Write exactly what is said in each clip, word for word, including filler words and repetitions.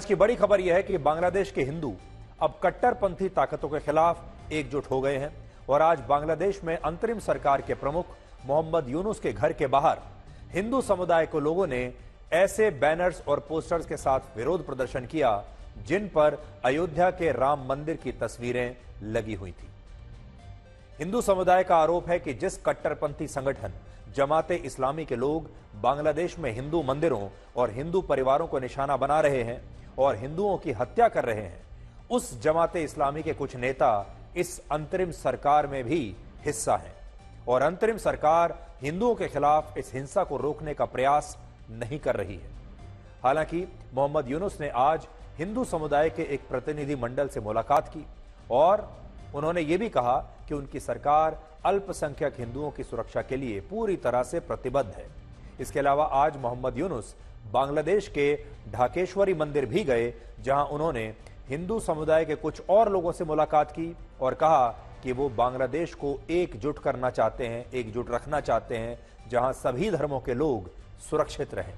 आज की बड़ी खबर यह है कि बांग्लादेश के हिंदू अब कट्टरपंथी ताकतों के खिलाफ एकजुट हो गए हैं और आज बांग्लादेश में अंतरिम सरकार के प्रमुख मोहम्मद यूनुस के घर के बाहर हिंदू समुदाय को लोगों ने ऐसे बैनर्स और पोस्टर्स के साथ विरोध प्रदर्शन किया जिन पर अयोध्या के राम मंदिर की तस्वीरें लगी हुई थी। हिंदू समुदाय का आरोप है कि जिस कट्टरपंथी संगठन जमाते इस्लामी के लोग बांग्लादेश में हिंदू मंदिरों और हिंदू परिवारों को निशाना बना रहे हैं और हिंदुओं की हत्या कर रहे हैं, उस जमाते इस्लामी के कुछ नेता इस अंतरिम सरकार में भी हिस्सा हैं और अंतरिम सरकार हिंदुओं के खिलाफ इस हिंसा को रोकने का प्रयास नहीं कर रही है। हालांकि मोहम्मद यूनुस ने आज हिंदू समुदाय के एक प्रतिनिधि मंडल से मुलाकात की और उन्होंने ये भी कहा कि उनकी सरकार अल्पसंख्यक हिंदुओं की सुरक्षा के लिए पूरी तरह से प्रतिबद्ध है। इसके अलावा आज मोहम्मद यूनुस बांग्लादेश के ढाकेश्वरी मंदिर भी गए, जहां उन्होंने हिंदू समुदाय के कुछ और लोगों से मुलाकात की और कहा कि वो बांग्लादेश को एकजुट करना चाहते हैं, एकजुट रखना चाहते हैं, जहां सभी धर्मों के लोग सुरक्षित रहें।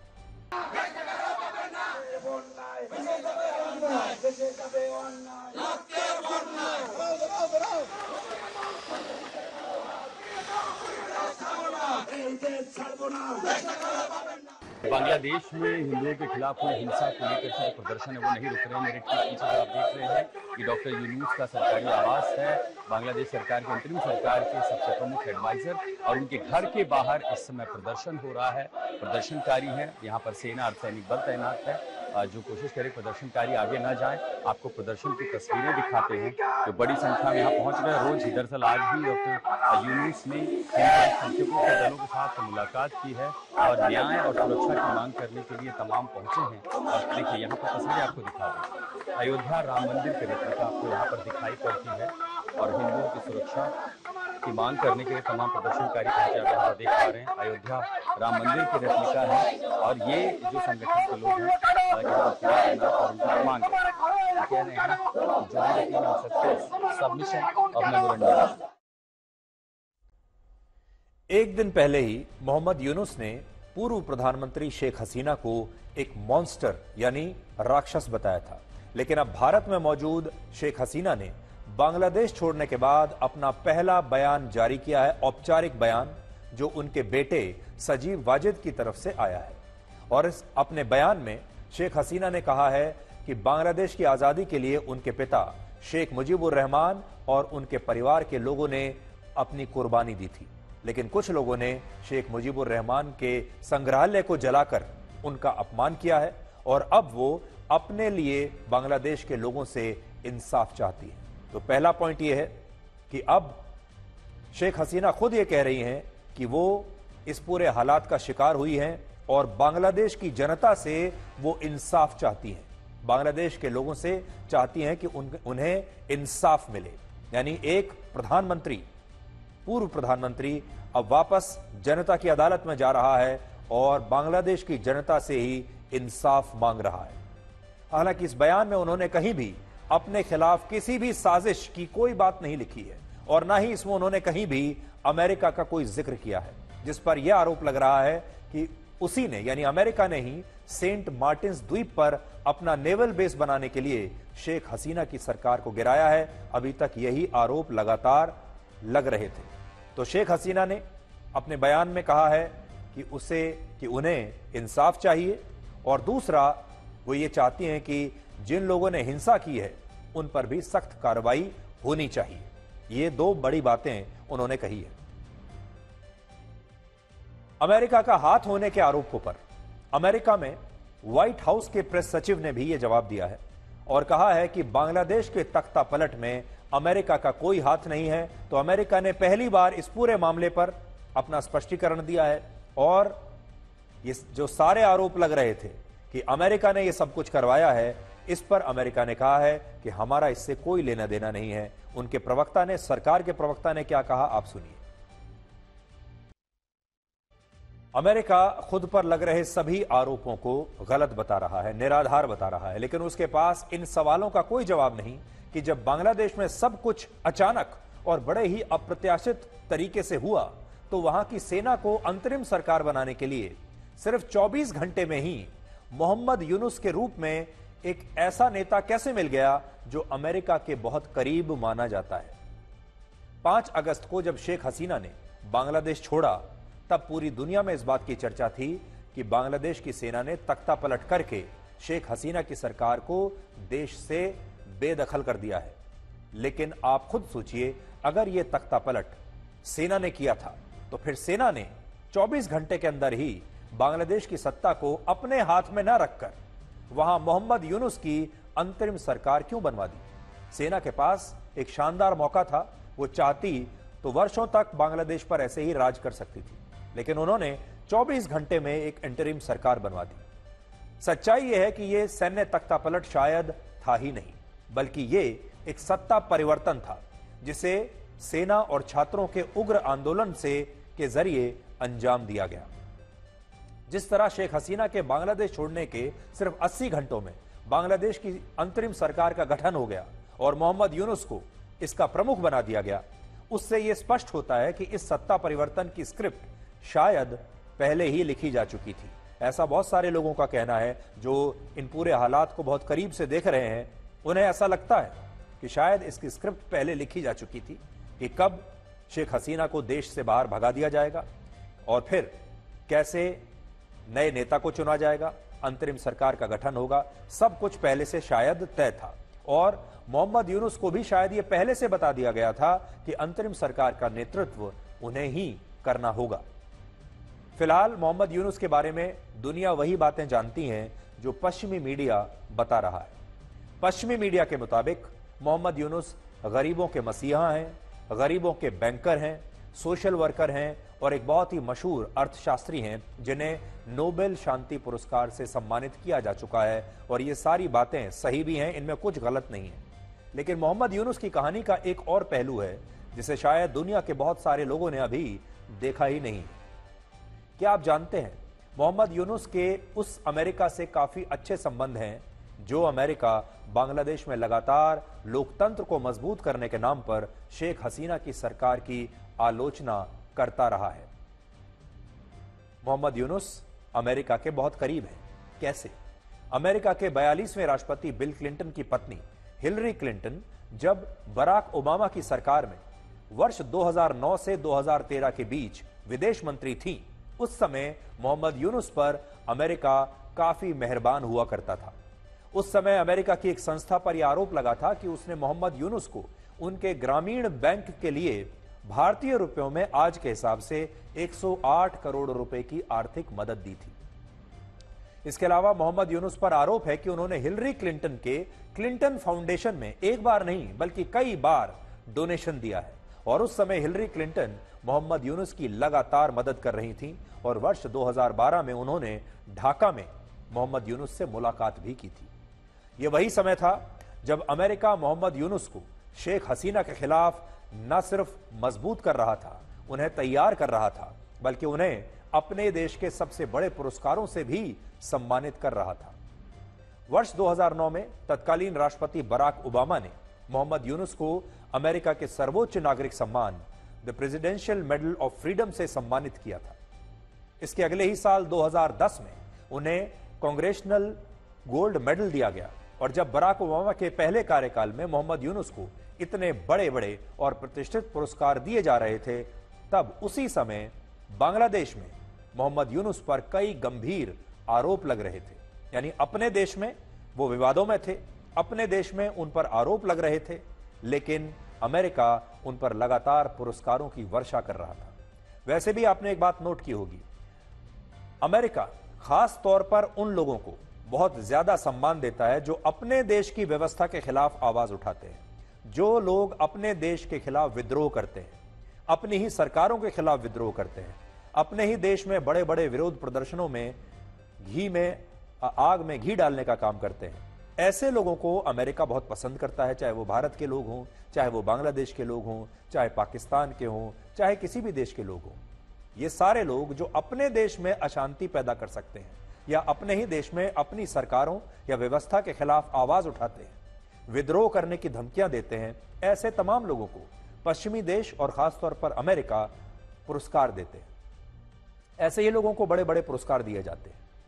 बांग्लादेश में हिंदुओं के खिलाफ हुई हिंसा को लेकर जो प्रदर्शन है वो नहीं रुक रहे हैं। मेरे ठीक पीछे आप देख रहे हैं कि डॉक्टर यूनुस का सरकारी आवास है। बांग्लादेश सरकार के अंतरिम सरकार के सबसे प्रमुख एडवाइजर और उनके घर के बाहर इस समय प्रदर्शन हो रहा है। प्रदर्शनकारी हैं, यहाँ पर सेना अर्धसैनिक बल तैनात है। जो कोशिश करे प्रदर्शनकारी आगे न जाएं। आपको प्रदर्शन की तस्वीरें दिखाते हैं जो बड़ी संख्या में यहाँ पहुंच रहे हैं। रोज ही दरअसल आज भी डॉक्टर यूनुस ने अल्पसंख्यकों के दलों के साथ मुलाकात की है और न्याय और सुरक्षा की मांग करने के लिए तमाम पहुंचे हैं। और देखिए यहाँ पर तस्वीरें आपको दिखा दें। अयोध्या राम मंदिर की रेप्लिका आपको यहाँ पर दिखाई पड़ती है और हिंदुओं की सुरक्षा की मांग करने के लिए तमाम प्रदर्शनकारी पहुंचे आप देख पा रहे हैं। अयोध्या राम मंदिर की रेप्लिका है और ये जो संगठन के लोग हैं और उनकी मांग कह रहे हैं सबमिशन ऑफ मेमोरेंडम। एक दिन पहले ही मोहम्मद यूनुस ने पूर्व प्रधानमंत्री शेख हसीना को एक मॉन्स्टर यानी राक्षस बताया था, लेकिन अब भारत में मौजूद शेख हसीना ने बांग्लादेश छोड़ने के बाद अपना पहला बयान जारी किया है, औपचारिक बयान जो उनके बेटे सजीव वाजिद की तरफ से आया है। और इस अपने बयान में शेख हसीना ने कहा है कि बांग्लादेश की आजादी के लिए उनके पिता शेख मुजीबुर रहमान और उनके परिवार के लोगों ने अपनी कुर्बानी दी थी, लेकिन कुछ लोगों ने शेख मुजीबुर रहमान के संग्रहालय को जलाकर उनका अपमान किया है और अब वो अपने लिए बांग्लादेश के लोगों से इंसाफ चाहती है। तो पहला पॉइंट यह है कि अब शेख हसीना खुद ये कह रही हैं कि वो इस पूरे हालात का शिकार हुई हैं और बांग्लादेश की जनता से वो इंसाफ चाहती हैं, बांग्लादेश के लोगों से चाहती हैं कि उन, उन्हें इंसाफ मिले। यानी एक प्रधानमंत्री, पूर्व प्रधानमंत्री अब वापस जनता की अदालत में जा रहा है और बांग्लादेश की जनता से ही इंसाफ मांग रहा है। हालांकि इस बयान में उन्होंने कहीं भी अपने खिलाफ किसी भी साजिश की कोई बात नहीं लिखी है और ना ही इसमें उन्होंने कहीं भी अमेरिका का कोई जिक्र किया है, जिस पर यह आरोप लग रहा है कि उसी ने यानी अमेरिका ने ही सेंट मार्टिन्स द्वीप पर अपना नेवल बेस बनाने के लिए शेख हसीना की सरकार को गिराया है। अभी तक यही आरोप लगातार लग रहे थे। तो शेख हसीना ने अपने बयान में कहा है कि उसे कि उन्हें इंसाफ चाहिए और दूसरा वो ये चाहती हैं कि जिन लोगों ने हिंसा की है उन पर भी सख्त कार्रवाई होनी चाहिए। ये दो बड़ी बातें उन्होंने कही है। अमेरिका का हाथ होने के आरोपों पर अमेरिका में व्हाइट हाउस के प्रेस सचिव ने भी यह जवाब दिया है और कहा है कि बांग्लादेश के तख्ता पलट में अमेरिका का कोई हाथ नहीं है। तो अमेरिका ने पहली बार इस पूरे मामले पर अपना स्पष्टीकरण दिया है और ये जो सारे आरोप लग रहे थे कि अमेरिका ने यह सब कुछ करवाया है, इस पर अमेरिका ने कहा है कि हमारा इससे कोई लेना देना नहीं है। उनके प्रवक्ता ने, सरकार के प्रवक्ता ने क्या कहा, आप सुनिए। अमेरिका खुद पर लग रहे सभी आरोपों को गलत बता रहा है, निराधार बता रहा है, लेकिन उसके पास इन सवालों का कोई जवाब नहीं कि जब बांग्लादेश में सब कुछ अचानक और बड़े ही अप्रत्याशित तरीके से हुआ तो वहां की सेना को अंतरिम सरकार बनाने के लिए सिर्फ चौबीस घंटे में ही मोहम्मद यूनुस के रूप में एक ऐसा नेता कैसे मिल गया जो अमेरिका के बहुत करीब माना जाता है। पांच अगस्त को जब शेख हसीना ने बांग्लादेश छोड़ा, तब पूरी दुनिया में इस बात की चर्चा थी कि बांग्लादेश की सेना ने तख्ता पलट करके शेख हसीना की सरकार को देश से बेदखल कर दिया है। लेकिन आप खुद सोचिए, अगर यह तख्ता पलट सेना ने किया था तो फिर सेना ने चौबीस घंटे के अंदर ही बांग्लादेश की सत्ता को अपने हाथ में न रखकर वहां मोहम्मद यूनुस की अंतरिम सरकार क्यों बनवा दी। सेना के पास एक शानदार मौका था, वो चाहती तो वर्षों तक बांग्लादेश पर ऐसे ही राज कर सकती थी, लेकिन उन्होंने चौबीस घंटे में एक इंटरिम सरकार बनवा दी। सच्चाई यह है कि यह सैन्य तख्ता पलट शायद था ही नहीं, बल्कि यह एक सत्ता परिवर्तन था जिसे सेना और छात्रों के उग्र आंदोलन से के जरिए अंजाम दिया गया। जिस तरह शेख हसीना के बांग्लादेश छोड़ने के सिर्फ अस्सी घंटों में बांग्लादेश की अंतरिम सरकार का गठन हो गया और मोहम्मद यूनुस को इसका प्रमुख बना दिया गया, उससे यह स्पष्ट होता है कि इस सत्ता परिवर्तन की स्क्रिप्ट शायद पहले ही लिखी जा चुकी थी। ऐसा बहुत सारे लोगों का कहना है जो इन पूरे हालात को बहुत करीब से देख रहे हैं। उन्हें ऐसा लगता है कि शायद इसकी स्क्रिप्ट पहले लिखी जा चुकी थी कि कब शेख हसीना को देश से बाहर भगा दिया जाएगा और फिर कैसे नए नेता को चुना जाएगा, अंतरिम सरकार का गठन होगा। सब कुछ पहले से शायद तय था और मोहम्मद यूनुस को भी शायद यह पहले से बता दिया गया था कि अंतरिम सरकार का नेतृत्व उन्हें ही करना होगा। फिलहाल मोहम्मद यूनुस के बारे में दुनिया वही बातें जानती हैं जो पश्चिमी मीडिया बता रहा है। पश्चिमी मीडिया के मुताबिक मोहम्मद यूनुस गरीबों के मसीहा हैं, गरीबों के बैंकर हैं, सोशल वर्कर हैं और एक बहुत ही मशहूर अर्थशास्त्री हैं जिन्हें नोबेल शांति पुरस्कार से सम्मानित किया जा चुका है। और ये सारी बातें सही भी हैं, इनमें कुछ गलत नहीं है। लेकिन मोहम्मद यूनुस की कहानी का एक और पहलू है जिसे शायद दुनिया के बहुत सारे लोगों ने अभी देखा ही नहीं। क्या आप जानते हैं, मोहम्मद यूनुस के उस अमेरिका से काफी अच्छे संबंध हैं जो अमेरिका बांग्लादेश में लगातार लोकतंत्र को मजबूत करने के नाम पर शेख हसीना की सरकार की आलोचना करता रहा है। मोहम्मद यूनुस अमेरिका के बहुत करीब है। कैसे? अमेरिका के बयालीसवें राष्ट्रपति बिल क्लिंटन की पत्नी हिलरी क्लिंटन जब बराक ओबामा की सरकार में वर्ष दो हज़ार नौ से दो हज़ार तेरह के बीच विदेश मंत्री थीं, उस समय मोहम्मद यूनुस पर अमेरिका काफी मेहरबान हुआ करता था। उस समय अमेरिका की एक संस्था पर यह आरोप लगा था कि उसने मोहम्मद यूनुस को उनके ग्रामीण बैंक के लिए भारतीय रुपयों में आज के हिसाब से एक सौ आठ करोड़ रुपए की आर्थिक मदद दी थी। इसके अलावा मोहम्मद यूनुस पर आरोप है कि उन्होंने हिलरी क्लिंटन के क्लिंटन फाउंडेशन में एक बार नहीं बल्कि कई बार डोनेशन दिया है और उस समय हिलरी क्लिंटन मोहम्मद यूनुस की लगातार मदद कर रही थी और वर्ष दो हज़ार बारह में उन्होंने ढाका में मोहम्मद यूनुस से मुलाकात भी की थी। यह वही समय था जब अमेरिका मोहम्मद यूनुस को शेख हसीना के खिलाफ न सिर्फ मजबूत कर रहा था, उन्हें तैयार कर रहा था, बल्कि उन्हें अपने देश के सबसे बड़े पुरस्कारों से भी सम्मानित कर रहा था। वर्ष दो हज़ार नौ में तत्कालीन राष्ट्रपति बराक ओबामा ने मोहम्मद यूनुस को अमेरिका के सर्वोच्च नागरिक सम्मान the presidential medal of freedom से सम्मानित किया था। इसके अगले ही साल दो हज़ार दस में उन्हें कांग्रेशनल गोल्ड मेडल दिया गया और जब बराक ओबामा के पहले कार्यकाल में मोहम्मद यूनुस को इतने बड़े बड़े और प्रतिष्ठित पुरस्कार दिए जा रहे थे, तब उसी समय बांग्लादेश में मोहम्मद यूनुस पर कई गंभीर आरोप लग रहे थे। यानी अपने देश में वो विवादों में थे, अपने देश में उन पर आरोप लग रहे थे, लेकिन अमेरिका उन पर लगातार पुरस्कारों की वर्षा कर रहा था। वैसे भी आपने एक बात नोट की होगी, अमेरिका खास तौर पर उन लोगों को बहुत ज्यादा सम्मान देता है जो अपने देश की व्यवस्था के खिलाफ आवाज उठाते हैं, जो लोग अपने देश के खिलाफ विद्रोह करते हैं, अपनी ही सरकारों के खिलाफ विद्रोह करते हैं, अपने ही देश में बड़े बड़े विरोध प्रदर्शनों में घी में आग में घी डालने का काम करते हैं। ऐसे लोगों को अमेरिका बहुत पसंद करता है, चाहे वो भारत के लोग हों, चाहे वो बांग्लादेश के लोग हों, चाहे पाकिस्तान के हों, चाहे किसी भी देश के लोग हों। ये सारे लोग जो अपने देश में अशांति पैदा कर सकते हैं या अपने ही देश में अपनी सरकारों या व्यवस्था के खिलाफ आवाज उठाते हैं, विद्रोह करने की धमकियां देते हैं, ऐसे तमाम लोगों को पश्चिमी देश और खासतौर पर अमेरिका पुरस्कार देते हैं। ऐसे ही लोगों को बड़े बड़े पुरस्कार दिए जाते हैं।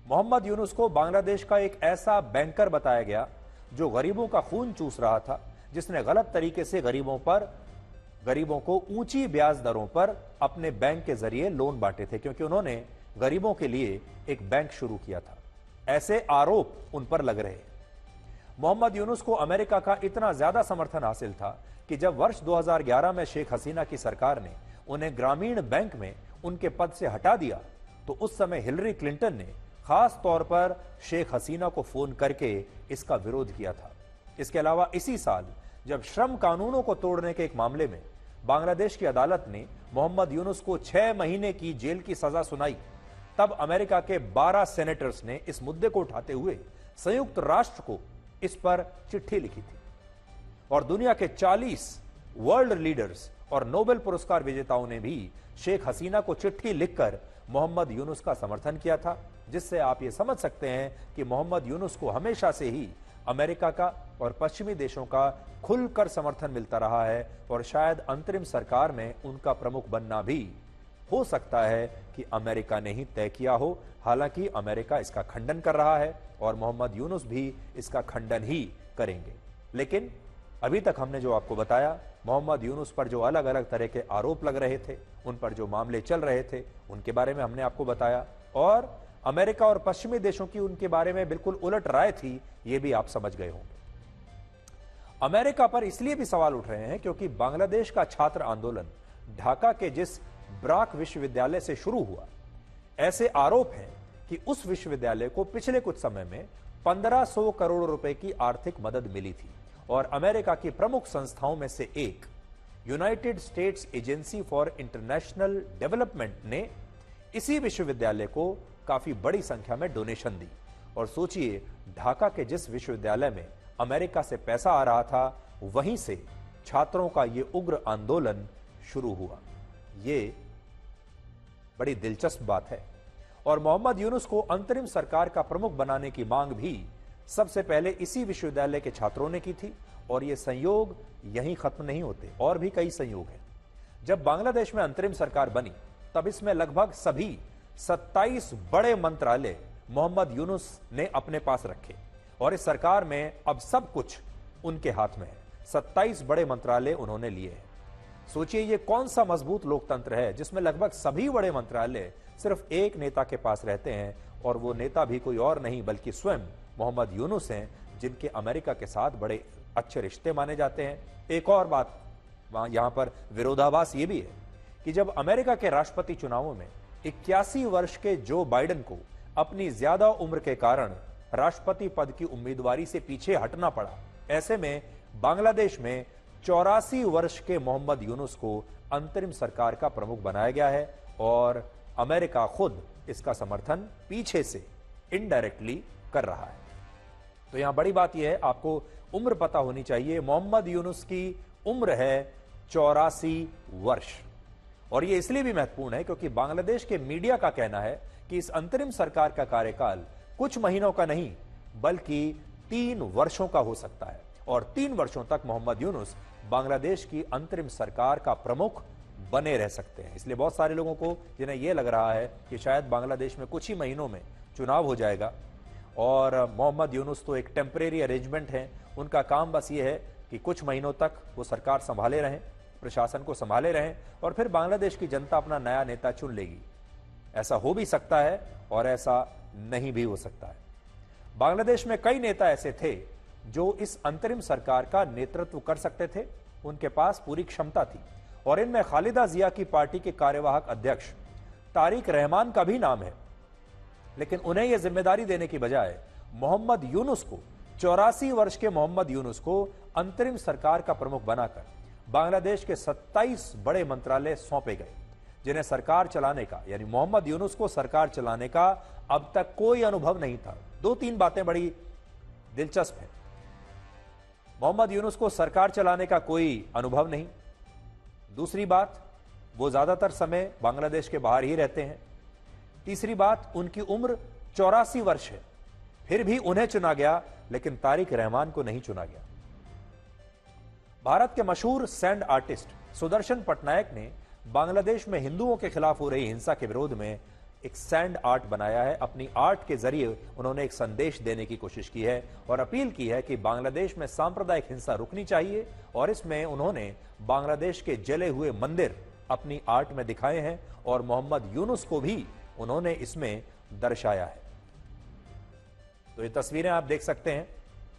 मोहम्मद यूनुस को बांग्लादेश का एक ऐसा बैंकर बताया गया जो गरीबों का खून चूस रहा था, जिसने गलत तरीके से गरीबों पर गरीबों को ऊंची ब्याज दरों पर अपने बैंक के जरिए लोन बांटे थे, क्योंकि उन्होंने गरीबों के लिए एक बैंक शुरू किया था। ऐसे आरोप उन पर लग रहे। मोहम्मद यूनुस को अमेरिका का इतना ज्यादा समर्थन हासिल था कि जब वर्ष दो हज़ार ग्यारह में शेख हसीना की सरकार ने उन्हें ग्रामीण बैंक में उनके पद से हटा दिया, तो उस समय हिलरी क्लिंटन ने खास तौर पर शेख हसीना को फोन करके इसका विरोध किया था। इसके अलावा इसी साल जब श्रम कानूनों को तोड़ने के एक मामले में बांग्लादेश की अदालत ने मोहम्मद यूनुस को छह महीने की जेल की सजा सुनाई, तब अमेरिका के बारह सेनेटर्स ने इस मुद्दे को उठाते हुए संयुक्त राष्ट्र को इस पर चिट्ठी लिखी थी। और दुनिया के चालीस वर्ल्ड लीडर्स और नोबेल पुरस्कार विजेताओं ने भी शेख हसीना को चिट्ठी लिखकर मोहम्मद यूनुस का समर्थन किया था, जिससे आप ये समझ सकते हैं कि मोहम्मद यूनुस को हमेशा से ही अमेरिका का और पश्चिमी देशों का खुलकर समर्थन मिलता रहा है, और शायद अंतरिम सरकार में उनका प्रमुख बनना भी हो सकता है कि अमेरिका ने ही तय किया हो। हालांकि अमेरिका इसका खंडन कर रहा है और मोहम्मद यूनुस भी इसका खंडन ही करेंगे। लेकिन अभी तक हमने जो आपको बताया, मोहम्मद यूनुस पर जो अलग अलग तरह के आरोप लग रहे थे, उन पर जो मामले चल रहे थे, उनके बारे में हमने आपको बताया, और अमेरिका और पश्चिमी देशों की उनके बारे में बिल्कुल उलट राय थी, ये भी आप समझ गए होंगे। अमेरिका पर इसलिए भी सवाल उठ रहे हैं क्योंकि बांग्लादेश का छात्र आंदोलन ढाका के जिस ब्राक विश्वविद्यालय से शुरू हुआ, ऐसे आरोप हैं कि उस विश्वविद्यालय को पिछले कुछ समय में पंद्रह सौ करोड़ रुपए की आर्थिक मदद मिली थी, और अमेरिका की प्रमुख संस्थाओं में से एक United States Agency for International Development ने इसी विश्वविद्यालय को काफी बड़ी संख्या में डोनेशन दी। और सोचिए, ढाका के जिस विश्वविद्यालय में अमेरिका से पैसा आ रहा था, वहीं से छात्रों का यह उग्र आंदोलन शुरू हुआ। ये बड़ी दिलचस्प बात है। और मोहम्मद यूनुस को अंतरिम सरकार का प्रमुख बनाने की मांग भी सबसे पहले इसी विश्वविद्यालय के छात्रों ने की थी, और ये संयोग यहीं खत्म नहीं होते, और भी कई संयोग हैं। जब बांग्लादेश में अंतरिम सरकार बनी, तब इसमें लगभग सभी सत्ताईस बड़े मंत्रालय मोहम्मद यूनुस ने अपने पास रखे, और इस सरकार में अब सब कुछ उनके हाथ में है। सत्ताईस बड़े मंत्रालय उन्होंने लिए हैं। सोचिए, ये कौन सा मजबूत लोकतंत्र है जिसमें लगभग सभी बड़े मंत्रालय सिर्फ एक नेता के पास रहते हैं, और वो नेता भी कोई और नहीं बल्कि स्वयं मोहम्मद यूनुस हैं, जिनके अमेरिका के साथ बड़े अच्छे रिश्ते माने जाते हैं। एक और बात वहां यहां पर विरोधाभास ये भी है कि जब अमेरिका के राष्ट्रपति चुनावों में इक्यासी वर्ष के जो बाइडेन को अपनी ज्यादा उम्र के कारण राष्ट्रपति पद की उम्मीदवारी से पीछे हटना पड़ा, ऐसे में बांग्लादेश में चौरासी वर्ष के मोहम्मद यूनुस को अंतरिम सरकार का प्रमुख बनाया गया है, और अमेरिका खुद इसका समर्थन पीछे से इनडायरेक्टली कर रहा है। तो यहां बड़ी बात यह है, आपको उम्र पता होनी चाहिए। मोहम्मद यूनुस की उम्र है चौरासी वर्ष, और यह इसलिए भी महत्वपूर्ण है क्योंकि बांग्लादेश के मीडिया का कहना है कि इस अंतरिम सरकार का कार्यकाल कुछ महीनों का नहीं बल्कि तीन वर्षों का हो सकता है, और तीन वर्षों तक मोहम्मद यूनुस बांग्लादेश की अंतरिम सरकार का प्रमुख बने रह सकते हैं। इसलिए बहुत सारे लोगों को जिन्हें यह लग रहा है कि शायद बांग्लादेश में कुछ ही महीनों में चुनाव हो जाएगा, और मोहम्मद यूनुस तो एक टेम्परेरी अरेंजमेंट है, उनका काम बस ये है कि कुछ महीनों तक वो सरकार संभाले रहें, प्रशासन को संभाले रहें, और फिर बांग्लादेश की जनता अपना नया नेता चुन लेगी। ऐसा हो भी सकता है और ऐसा नहीं भी हो सकता है। बांग्लादेश में कई नेता ऐसे थे जो इस अंतरिम सरकार का नेतृत्व कर सकते थे, उनके पास पूरी क्षमता थी, और इनमें खालिदा जिया की पार्टी के कार्यवाहक अध्यक्ष तारिक रहमान का भी नाम है। लेकिन उन्हें यह जिम्मेदारी देने की बजाय मोहम्मद यूनुस को, चौरासी वर्ष के मोहम्मद यूनुस को अंतरिम सरकार का प्रमुख बनाकर बांग्लादेश के सत्ताईस बड़े मंत्रालय सौंपे गए, जिन्हें सरकार चलाने का, यानी मोहम्मद यूनुस को सरकार चलाने का अब तक कोई अनुभव नहीं था। दो तीन बातें बड़ी दिलचस्प हैं। मोहम्मद यूनुस को सरकार चलाने का कोई अनुभव नहीं। दूसरी बात, वो ज्यादातर समय बांग्लादेश के बाहर ही रहते हैं। तीसरी बात, उनकी उम्र चौरासी वर्ष है, फिर भी उन्हें चुना गया, लेकिन तारिक रहमान को नहीं चुना गया। भारत के मशहूर सैंड आर्टिस्ट सुदर्शन पटनायक ने बांग्लादेश में हिंदुओं के खिलाफ हो रही हिंसा के विरोध में एक सैंड आर्ट बनाया है। अपनी आर्ट के जरिए उन्होंने एक संदेश देने की कोशिश की है और अपील की है कि बांग्लादेश में सांप्रदायिक हिंसा रुकनी चाहिए। और इसमें उन्होंने बांग्लादेश के जले हुए मंदिर अपनी आर्ट में दिखाए हैं और मोहम्मद यूनुस को भी उन्होंने इसमें दर्शाया है। तो ये तस्वीरें आप देख सकते हैं।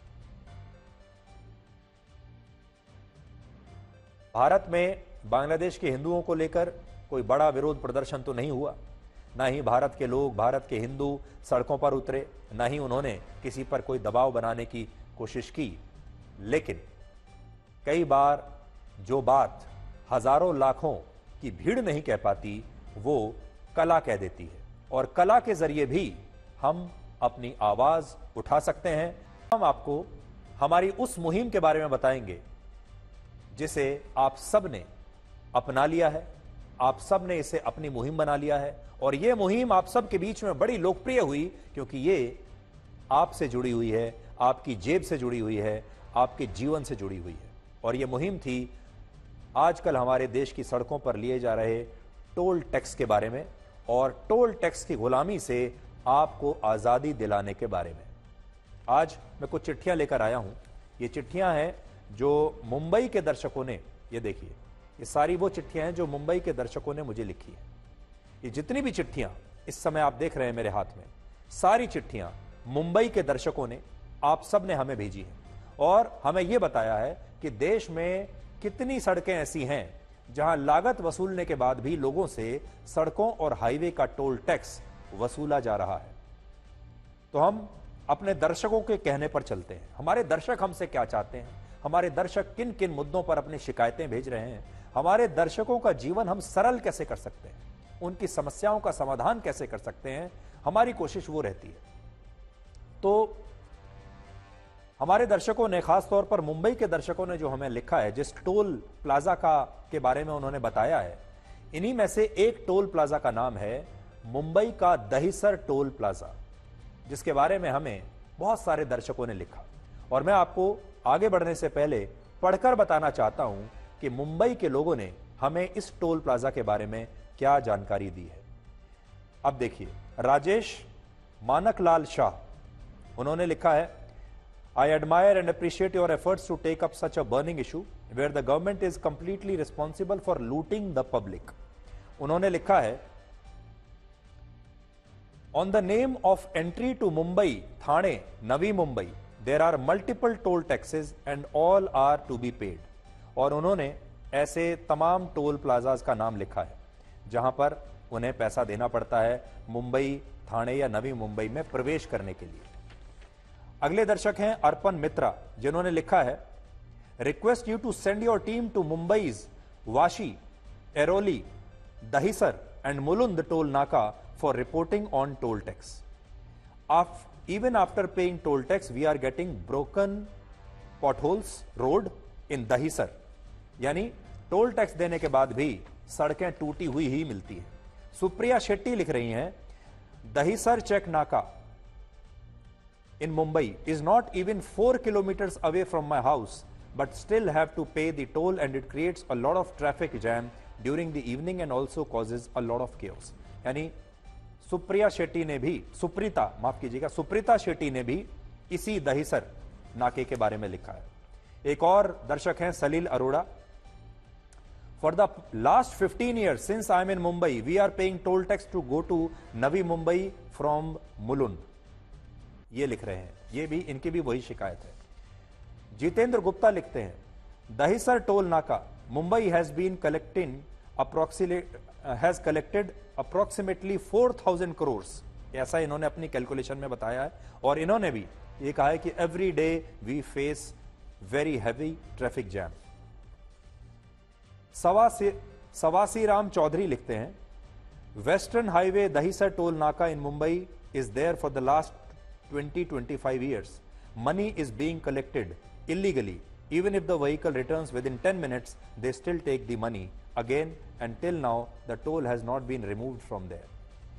भारत में बांग्लादेश के हिंदुओं को लेकर कोई बड़ा विरोध प्रदर्शन तो नहीं हुआ, ना ही भारत के लोग, भारत के हिंदू सड़कों पर उतरे, ना ही उन्होंने किसी पर कोई दबाव बनाने की कोशिश की। लेकिन कई बार जो बात हजारों लाखों की भीड़ नहीं कह पाती, वो कला कह देती है और कला के जरिए भी हम अपनी आवाज उठा सकते हैं। हम आपको हमारी उस मुहिम के बारे में बताएंगे जिसे आप सब ने अपना लिया है, आप सब ने इसे अपनी मुहिम बना लिया है और यह मुहिम आप सब के बीच में बड़ी लोकप्रिय हुई क्योंकि ये आपसे जुड़ी हुई है, आपकी जेब से जुड़ी हुई है, आपके जीवन से जुड़ी हुई है। और यह मुहिम थी आजकल हमारे देश की सड़कों पर लिए जा रहे टोल टैक्स के बारे में और टोल टैक्स की गुलामी से आपको आजादी दिलाने के बारे में। आज मैं कुछ चिट्ठियां लेकर आया हूं। ये चिट्ठियां हैं जो मुंबई के दर्शकों ने, ये देखिए, ये सारी वो चिट्ठियां हैं जो मुंबई के दर्शकों ने मुझे लिखी है। ये जितनी भी चिट्ठियां इस समय आप देख रहे हैं मेरे हाथ में, सारी चिट्ठियां मुंबई के दर्शकों ने, आप सब ने हमें भेजी है और हमें यह बताया है कि देश में कितनी सड़कें ऐसी हैं जहां लागत वसूलने के बाद भी लोगों से सड़कों और हाईवे का टोल टैक्स वसूला जा रहा है। तो हम अपने दर्शकों के कहने पर चलते हैं। हमारे दर्शक हमसे क्या चाहते हैं, हमारे दर्शक किन किन मुद्दों पर अपनी शिकायतें भेज रहे हैं, हमारे दर्शकों का जीवन हम सरल कैसे कर सकते हैं, उनकी समस्याओं का समाधान कैसे कर सकते हैं, हमारी कोशिश वो रहती है। तो हमारे दर्शकों ने, खासतौर पर मुंबई के दर्शकों ने जो हमें लिखा है, जिस टोल प्लाजा का के बारे में उन्होंने बताया है, इन्हीं में से एक टोल प्लाजा का नाम है मुंबई का दहिसर टोल प्लाजा, जिसके बारे में हमें बहुत सारे दर्शकों ने लिखा। और मैं आपको आगे बढ़ने से पहले पढ़कर बताना चाहता हूं कि मुंबई के लोगों ने हमें इस टोल प्लाजा के बारे में क्या जानकारी दी है। अब देखिए, राजेश मानकलाल शाह, उन्होंने लिखा है, I admire and appreciate your efforts to take up such a burning issue where the government is completely responsible for looting the public. उन्होंने लिखा है, On the name of entry to Mumbai, Thane, Navi Mumbai, there are multiple toll taxes and all are to be paid. और उन्होंने ऐसे तमाम toll plazas का नाम लिखा है जहां पर उन्हें पैसा देना पड़ता है मुंबई, थाने या नवी मुंबई में प्रवेश करने के लिए। अगले दर्शक हैं अर्पण मित्रा, जिन्होंने लिखा है, request you to send your team to Mumbai's Vashi, Airoli, Dahisar and Mulund toll naka for reporting on toll tax. Af, even after paying toll tax, we are getting broken potholes road in Dahisar. यानी टोल टैक्स देने के बाद भी सड़कें टूटी हुई ही मिलती है। सुप्रिया शेट्टी लिख रही हैं, Dahisar check naka in Mumbai is not even four kilometers away from my house, but still have to pay the toll and it creates a lot of traffic jam during the evening and also causes a lot of chaos. यानी सुप्रिया शेट्टी ने भी, सुप्रीता माफ कीजिएगा, सुप्रीता शेट्टी ने भी इसी दहिसर नाके के बारे में लिखा है। एक और दर्शक हैं Salil Arora, for the last fifteen years since I am in Mumbai we are paying toll tax to go to Navi Mumbai from Mulund, ये लिख रहे हैं। ये भी, इनकी भी वही शिकायत है। जितेंद्र गुप्ता लिखते हैं, Dahisar toll naka Mumbai has been collecting approximate has collected approximately four thousand crore, ऐसा इन्होंने अपनी कैलकुलेशन में बताया है। और इन्होंने भी ये कहा है कि every day we face very heavy traffic jam. सवासी सवासी राम चौधरी लिखते हैं, western highway Dahisar toll naka in Mumbai is there for the last twenty to twenty-five years. Money is being collected illegally. Even if the vehicle returns within ten minutes, they still take the money. Again, until now, the toll has not been removed from there.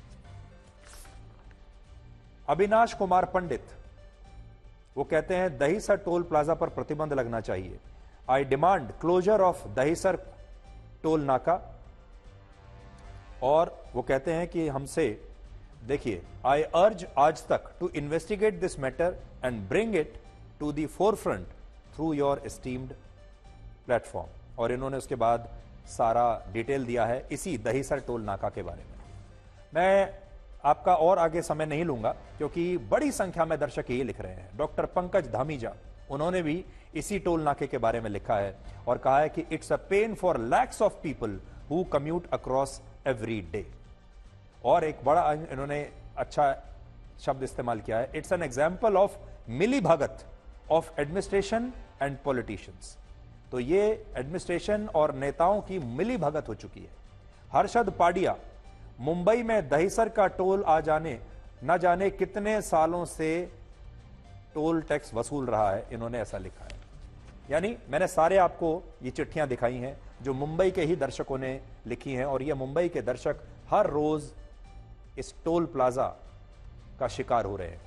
Avinash Kumar Pandit, वो कहते हैं Dahisar toll plaza पर प्रतिबंध लगना चाहिए. I demand closure of Dahisar toll naka. और वो कहते हैं कि हमसे देखिए, आई urge Aaj Tak to investigate this matter and bring it to the forefront through your esteemed platform. और इन्होंने उसके बाद सारा डिटेल दिया है इसी दहीसर टोल नाका के बारे में। मैं आपका और आगे समय नहीं लूंगा क्योंकि बड़ी संख्या में दर्शक ये लिख रहे हैं। डॉक्टर पंकज धामीजा, उन्होंने भी इसी टोल नाके के बारे में लिखा है और कहा है कि it's a pain for lakhs of people who commute across every day. और एक बड़ा इन्होंने अच्छा शब्द इस्तेमाल किया है, it's an example of mili bhagat of administration and politicians. तो ये एडमिनिस्ट्रेशन और नेताओं की मिली भगत हो चुकी है। हर्षद पाडिया, मुंबई में दहीसर का टोल आ जाने न जाने कितने सालों से टोल टैक्स वसूल रहा है, इन्होंने ऐसा लिखा है। यानी मैंने सारे आपको ये चिट्ठियां दिखाई हैं जो मुंबई के ही दर्शकों ने लिखी हैं, और ये मुंबई के दर्शक हर रोज इस टोल प्लाजा का शिकार हो रहे हैं।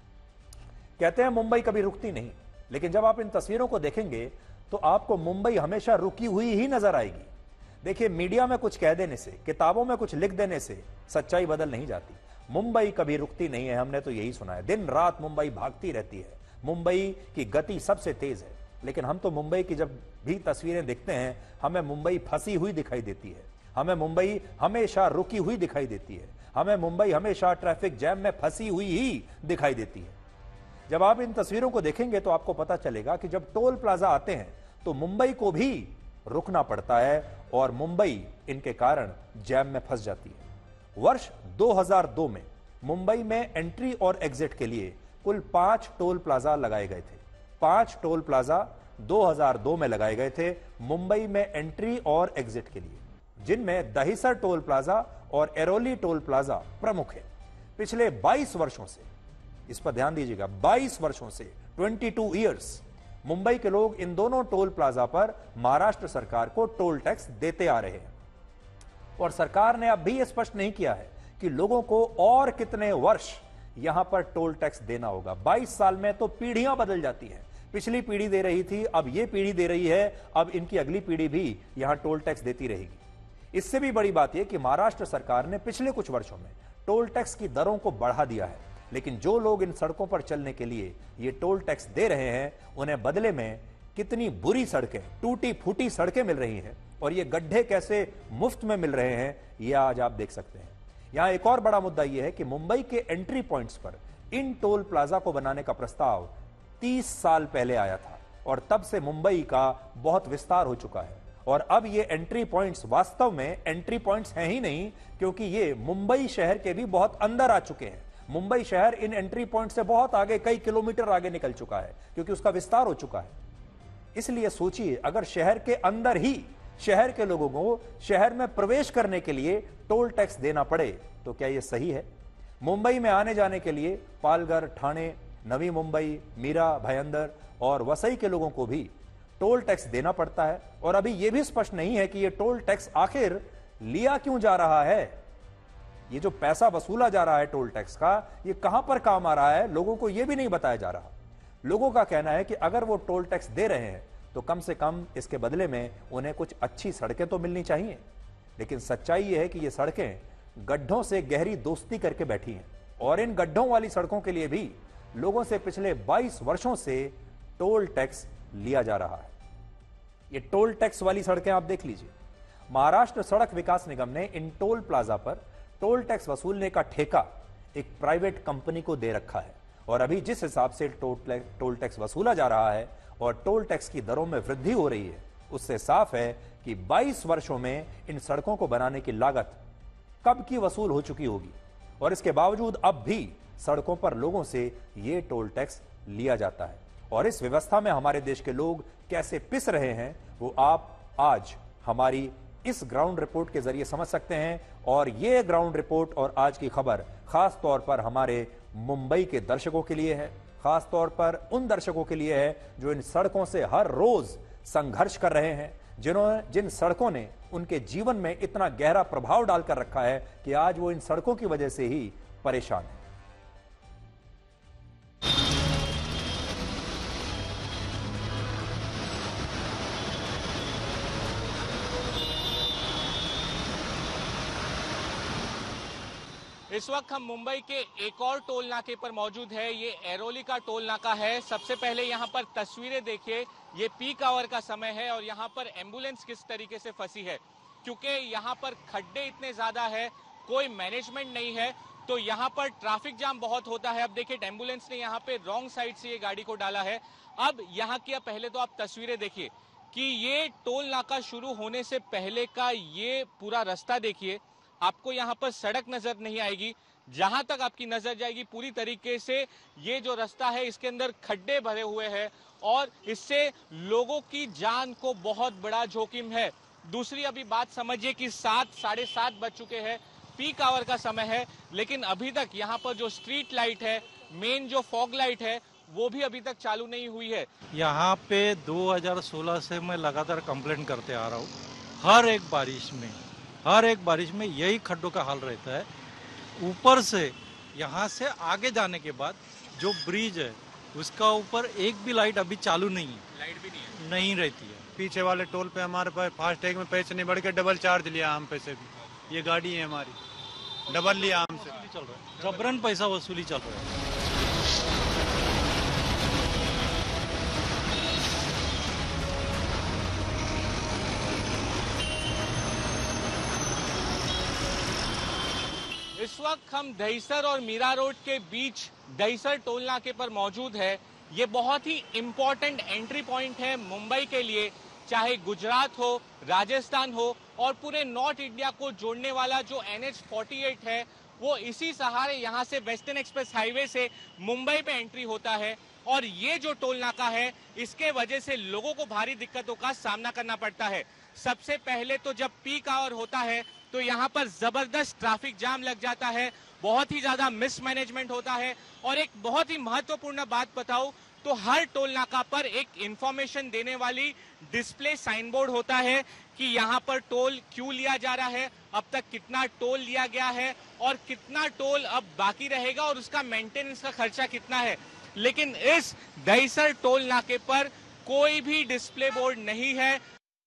कहते हैं मुंबई कभी रुकती नहीं, लेकिन जब आप इन तस्वीरों को देखेंगे तो आपको मुंबई हमेशा रुकी हुई ही नजर आएगी। देखिए, मीडिया में कुछ कह देने से, किताबों में कुछ लिख देने से सच्चाई बदल नहीं जाती। मुंबई कभी रुकती नहीं है, हमने तो यही सुना है। दिन रात मुंबई भागती रहती है, मुंबई की गति सबसे तेज है। लेकिन हम तो मुंबई की जब भी तस्वीरें देखते हैं, हमें मुंबई फंसी हुई दिखाई देती है, हमें मुंबई हमेशा रुकी हुई दिखाई देती है, हमें मुंबई हमेशा ट्रैफिक जैम में फंसी हुई ही दिखाई देती है। जब आप इन तस्वीरों को देखेंगे तो आपको पता चलेगा कि जब टोल प्लाजा आते हैं तो मुंबई को भी रुकना पड़ता है और मुंबई इनके कारण जैम में फंस जाती है। वर्ष दो हज़ार दो में मुंबई में एंट्री और एग्जिट के लिए कुल पांच टोल प्लाजा लगाए गए थे। पांच टोल प्लाजा दो हज़ार दो में लगाए गए थे मुंबई में एंट्री और एग्जिट के लिए, जिनमें दहीसर टोल प्लाजा और एरोली टोल प्लाजा प्रमुख है। पिछले बाईस वर्षों से, इस पर ध्यान दीजिएगा, बाईस वर्षों से, बाईस इयर्स मुंबई के लोग इन दोनों टोल प्लाजा पर महाराष्ट्र सरकार को टोल टैक्स देते आ रहे हैं। और सरकार ने अब भी यह स्पष्ट नहीं किया है कि लोगों को और कितने वर्ष यहां पर टोल टैक्स देना होगा। बाईस साल में तो पीढ़ियां बदल जाती हैं। पिछली पीढ़ी दे रही थी, अब यह पीढ़ी दे रही है, अब इनकी अगली पीढ़ी भी यहां टोल टैक्स देती रहेगी। इससे भी बड़ी बात यह कि महाराष्ट्र सरकार ने पिछले कुछ वर्षों में टोल टैक्स की दरों को बढ़ा दिया है, लेकिन जो लोग इन सड़कों पर चलने के लिए ये टोल टैक्स दे रहे हैं, उन्हें बदले में कितनी बुरी सड़कें, टूटी फूटी सड़कें मिल रही हैं, और ये गड्ढे कैसे मुफ्त में मिल रहे हैं, यह आज आप देख सकते हैं। यहां एक और बड़ा मुद्दा यह है कि मुंबई के एंट्री पॉइंट्स पर इन टोल प्लाजा को बनाने का प्रस्ताव तीस साल पहले आया था, और तब से मुंबई का बहुत विस्तार हो चुका है। और अब ये एंट्री पॉइंट्स वास्तव में एंट्री पॉइंट्स हैं ही नहीं, क्योंकि ये मुंबई शहर के भी बहुत अंदर आ चुके हैं। मुंबई शहर इन एंट्री पॉइंट से बहुत आगे, कई किलोमीटर आगे निकल चुका है, क्योंकि उसका विस्तार हो चुका है। इसलिए सोचिए, अगर शहर के अंदर ही शहर के लोगों को शहर में प्रवेश करने के लिए टोल टैक्स देना पड़े, तो क्या यह सही है? मुंबई में आने जाने के लिए पालघर, ठाणे, नवी मुंबई, मीरा, भयंदर और वसई के लोगों को भी टोल टैक्स देना पड़ता है, और अभी यह भी स्पष्ट नहीं है कि यह टोल टैक्स आखिर लिया क्यों जा रहा है। ये जो पैसा वसूला जा रहा है टोल टैक्स का, ये कहां पर काम आ रहा है, लोगों को यह भी नहीं बताया जा रहा। लोगों का कहना है कि अगर वो टोल टैक्स दे रहे हैं तो कम से कम इसके बदले में उन्हें कुछ अच्छी सड़कें तो मिलनी चाहिए। लेकिन सच्चाई यह है कि ये सड़कें गड्ढों से गहरी दोस्ती करके बैठी हैं, और इन गड्ढों वाली सड़कों के लिए भी लोगों से पिछले बाईस वर्षों से टोल टैक्स लिया जा रहा है। ये टोल टैक्स वाली सड़कें आप देख लीजिए। महाराष्ट्र सड़क विकास निगम ने इन टोल प्लाजा पर टोल टैक्स वसूलने का ठेका एक प्राइवेट कंपनी को दे रखा है, और अभी जिस हिसाब से टोल टैक्स वसूला जा रहा है और टोल टैक्स की दरों में वृद्धि हो रही है, उससे साफ है कि बाईस वर्षों में इन सड़कों को बनाने की लागत कब की वसूल हो चुकी होगी, और इसके बावजूद अब भी सड़कों पर लोगों से ये टोल टैक्स लिया जाता है। और इस व्यवस्था में हमारे देश के लोग कैसे पिस रहे हैं, वो आप आज हमारी इस ग्राउंड रिपोर्ट के जरिए समझ सकते हैं। और ये ग्राउंड रिपोर्ट और आज की खबर खास तौर पर हमारे मुंबई के दर्शकों के लिए है, खास तौर पर उन दर्शकों के लिए है जो इन सड़कों से हर रोज संघर्ष कर रहे हैं, जिन्होंने जिन सड़कों ने उनके जीवन में इतना गहरा प्रभाव डालकर रखा है कि आज वो इन सड़कों की वजह से ही परेशान है। इस वक्त हम मुंबई के एक और टोल नाके पर मौजूद है। ये एरोली का टोल नाका है। सबसे पहले यहाँ पर तस्वीरें देखिए। ये पीक आवर का समय है और यहाँ पर एम्बुलेंस किस तरीके से फंसी है, क्योंकि यहाँ पर खड्डे इतने ज्यादा है, कोई मैनेजमेंट नहीं है, तो यहाँ पर ट्रैफिक जाम बहुत होता है। अब देखिए एम्बुलेंस ने यहाँ पे रॉन्ग साइड से ये गाड़ी को डाला है। अब यहाँ की पहले तो आप तस्वीरें देखिए कि ये टोल नाका शुरू होने से पहले का ये पूरा रास्ता देखिए। आपको यहाँ पर सड़क नजर नहीं आएगी, जहां तक आपकी नजर जाएगी पूरी तरीके से ये जो रास्ता है इसके अंदर खड्डे भरे हुए हैं और इससे लोगों की जान को बहुत बड़ा जोखिम है। दूसरी अभी बात समझिए कि सात साढ़े सात बज चुके हैं, पीक आवर का समय है, लेकिन अभी तक यहाँ पर जो स्ट्रीट लाइट है, मेन जो फॉग लाइट है, वो भी अभी तक चालू नहीं हुई है। यहाँ पे दो हज़ार सोलह से मैं लगातार कंप्लेन करते आ रहा हूँ। हर एक बारिश में हर एक बारिश में यही खड्डों का हाल रहता है। ऊपर से यहाँ से आगे जाने के बाद जो ब्रिज है उसका ऊपर एक भी लाइट अभी चालू नहीं है। लाइट भी नहीं है, नहीं रहती है। पीछे वाले टोल पे हमारे पास फास्टैग में पैसे नहीं बढ़ के डबल चार्ज लिया हम पे से भी। ये गाड़ी है हमारी, डबल लिया हमसे। चल रहा है, जबरन पैसा वसूली चल रहा है। इस वक्त हम दहीसर और मीरा रोड के बीच दहीसर टोल नाके पर मौजूद है। ये बहुत ही इंपॉर्टेंट एंट्री पॉइंट है मुंबई के लिए, चाहे गुजरात हो, राजस्थान हो और पूरे नॉर्थ इंडिया को जोड़ने वाला जो एन एच अड़तालीस है वो इसी सहारे यहाँ से वेस्टर्न एक्सप्रेस हाईवे से मुंबई पे एंट्री होता है। और ये जो टोल नाका है इसके वजह से लोगों को भारी दिक्कतों का सामना करना पड़ता है। सबसे पहले तो जब पीक आवर होता है तो यहाँ पर जबरदस्त ट्रैफिक जाम लग जाता है, बहुत ही ज्यादा मिसमैनेजमेंट होता है। और एक बहुत ही महत्वपूर्ण बात बताऊं तो हर टोल नाका पर एक इंफॉर्मेशन देने वाली डिस्प्ले साइन बोर्ड होता है कि यहाँ पर टोल क्यों लिया जा रहा है, अब तक कितना टोल लिया गया है और कितना टोल अब बाकी रहेगा और उसका मेंटेनेंस का खर्चा कितना है। लेकिन इस दहीसर टोल नाके पर कोई भी डिस्प्ले बोर्ड नहीं है।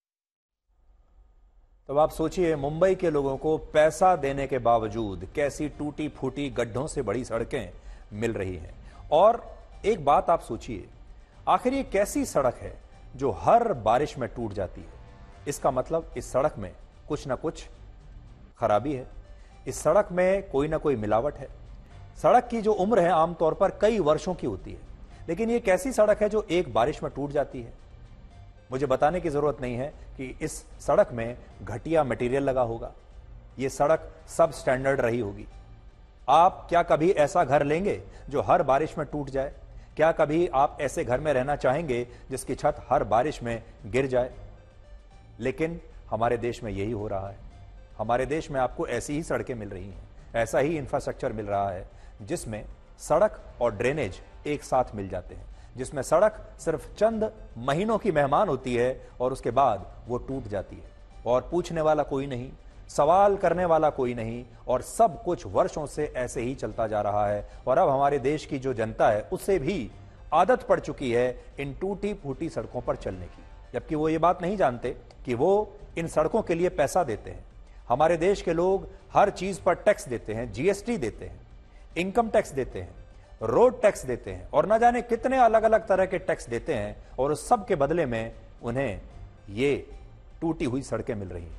तो आप सोचिए, मुंबई के लोगों को पैसा देने के बावजूद कैसी टूटी फूटी गड्ढों से बड़ी सड़कें मिल रही हैं। और एक बात आप सोचिए, आखिर ये कैसी सड़क है जो हर बारिश में टूट जाती है। इसका मतलब इस सड़क में कुछ ना कुछ खराबी है, इस सड़क में कोई ना कोई मिलावट है। सड़क की जो उम्र है आमतौर पर कई वर्षों की होती है, लेकिन ये कैसी सड़क है जो एक बारिश में टूट जाती है। मुझे बताने की जरूरत नहीं है कि इस सड़क में घटिया मटेरियल लगा होगा, ये सड़क सब स्टैंडर्ड रही होगी। आप क्या कभी ऐसा घर लेंगे जो हर बारिश में टूट जाए? क्या कभी आप ऐसे घर में रहना चाहेंगे जिसकी छत हर बारिश में गिर जाए? लेकिन हमारे देश में यही हो रहा है। हमारे देश में आपको ऐसी ही सड़कें मिल रही हैं, ऐसा ही इंफ्रास्ट्रक्चर मिल रहा है जिसमें सड़क और ड्रेनेज एक साथ मिल जाते हैं, जिसमें सड़क सिर्फ चंद महीनों की मेहमान होती है और उसके बाद वो टूट जाती है और पूछने वाला कोई नहीं, सवाल करने वाला कोई नहीं, और सब कुछ वर्षों से ऐसे ही चलता जा रहा है। और अब हमारे देश की जो जनता है उससे भी आदत पड़ चुकी है इन टूटी फूटी सड़कों पर चलने की, जबकि वो ये बात नहीं जानते कि वो इन सड़कों के लिए पैसा देते हैं। हमारे देश के लोग हर चीज पर टैक्स देते हैं, जीएसटी देते हैं, इनकम टैक्स देते हैं, रोड टैक्स देते हैं और न जाने कितने अलग अलग तरह के टैक्स देते हैं, और उस सब के बदले में उन्हें ये टूटी हुई सड़कें मिल रही हैं।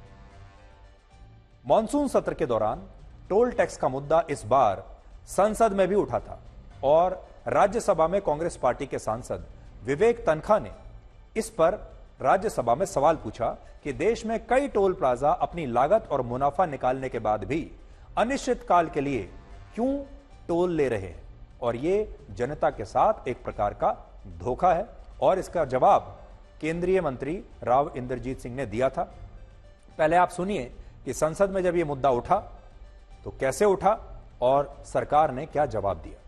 मॉनसून सत्र के दौरान टोल टैक्स का मुद्दा इस बार संसद में भी उठा था और राज्यसभा में कांग्रेस पार्टी के सांसद विवेक तनखा ने इस पर राज्यसभा में सवाल पूछा कि देश में कई टोल प्लाजा अपनी लागत और मुनाफा निकालने के बाद भी अनिश्चित काल के लिए क्यों टोल ले रहे हैं और ये जनता के साथ एक प्रकार का धोखा है। और इसका जवाब केंद्रीय मंत्री राव इंद्रजीत सिंह ने दिया था। पहले आप सुनिए कि संसद में जब यह मुद्दा उठा तो कैसे उठा और सरकार ने क्या जवाब दिया।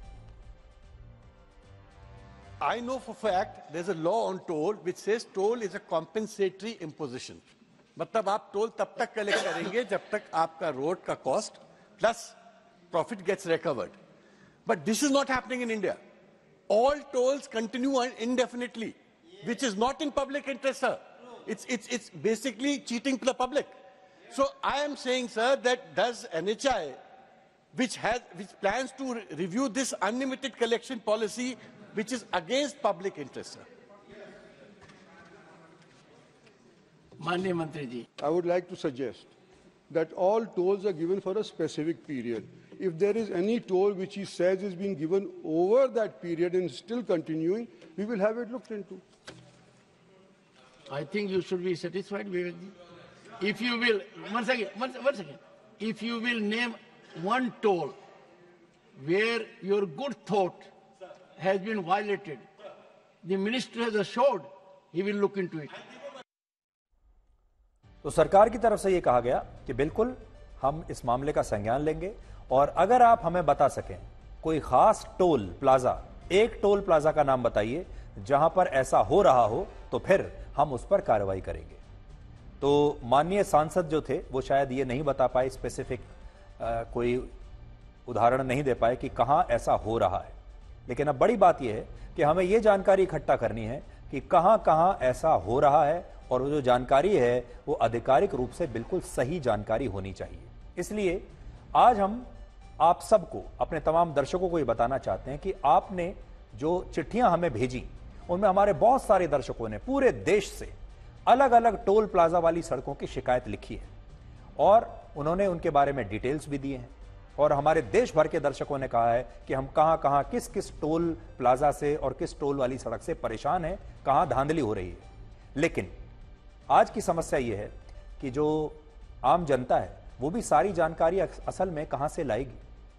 I know for fact there's a law on toll which says toll is a compensatory imposition. मतलब आप टोल तब तक कलेक्ट करेंगे जब तक आपका रोड का cost plus profit gets recovered. But this is not happening in India. All tolls continue indefinitely, which is not in public interest, sir. It's it's it's basically cheating to the public. So I am saying, sir, that does N H I which has, which plans to re- review this unlimited collection policy, which is against public interest, sir. माननीय मंत्री जी, I would like to suggest that all tolls are given for a specific period. If there is any toll which he says is being given over that period and still continuing, we will have it looked into. I think you should be satisfied, Vivek ji. If you will, one second, one, one second. If you will name one toll where your good thought has been violated, the minister has assured he will look into it. तो सरकार की तरफ से यह कहा गया कि बिल्कुल हम इस मामले का संज्ञान लेंगे और अगर आप हमें बता सकें कोई खास टोल प्लाजा, एक टोल प्लाजा का नाम बताइए जहां पर ऐसा हो रहा हो, तो फिर हम उस पर कार्रवाई करेंगे। तो माननीय सांसद जो थे वो शायद ये नहीं बता पाए, स्पेसिफिक कोई उदाहरण नहीं दे पाए कि कहां ऐसा हो रहा है। लेकिन अब बड़ी बात यह है कि हमें यह जानकारी इकट्ठा करनी है कि कहां कहां ऐसा हो रहा है और वो जो जानकारी है वो आधिकारिक रूप से बिल्कुल सही जानकारी होनी चाहिए। इसलिए आज हम आप सबको, अपने तमाम दर्शकों को ये बताना चाहते हैं कि आपने जो चिट्ठियां हमें भेजी उनमें हमारे बहुत सारे दर्शकों ने पूरे देश से अलग अलग टोल प्लाजा वाली सड़कों की शिकायत लिखी है और उन्होंने उनके बारे में डिटेल्स भी दिए हैं और हमारे देश भर के दर्शकों ने कहा है कि हम कहां कहां किस किस टोल प्लाजा से और किस टोल वाली सड़क से परेशान हैं, कहां धांधली हो रही है। लेकिन आज की समस्या यह है कि जो आम जनता है वो भी सारी जानकारी असल में कहां से लाएगी।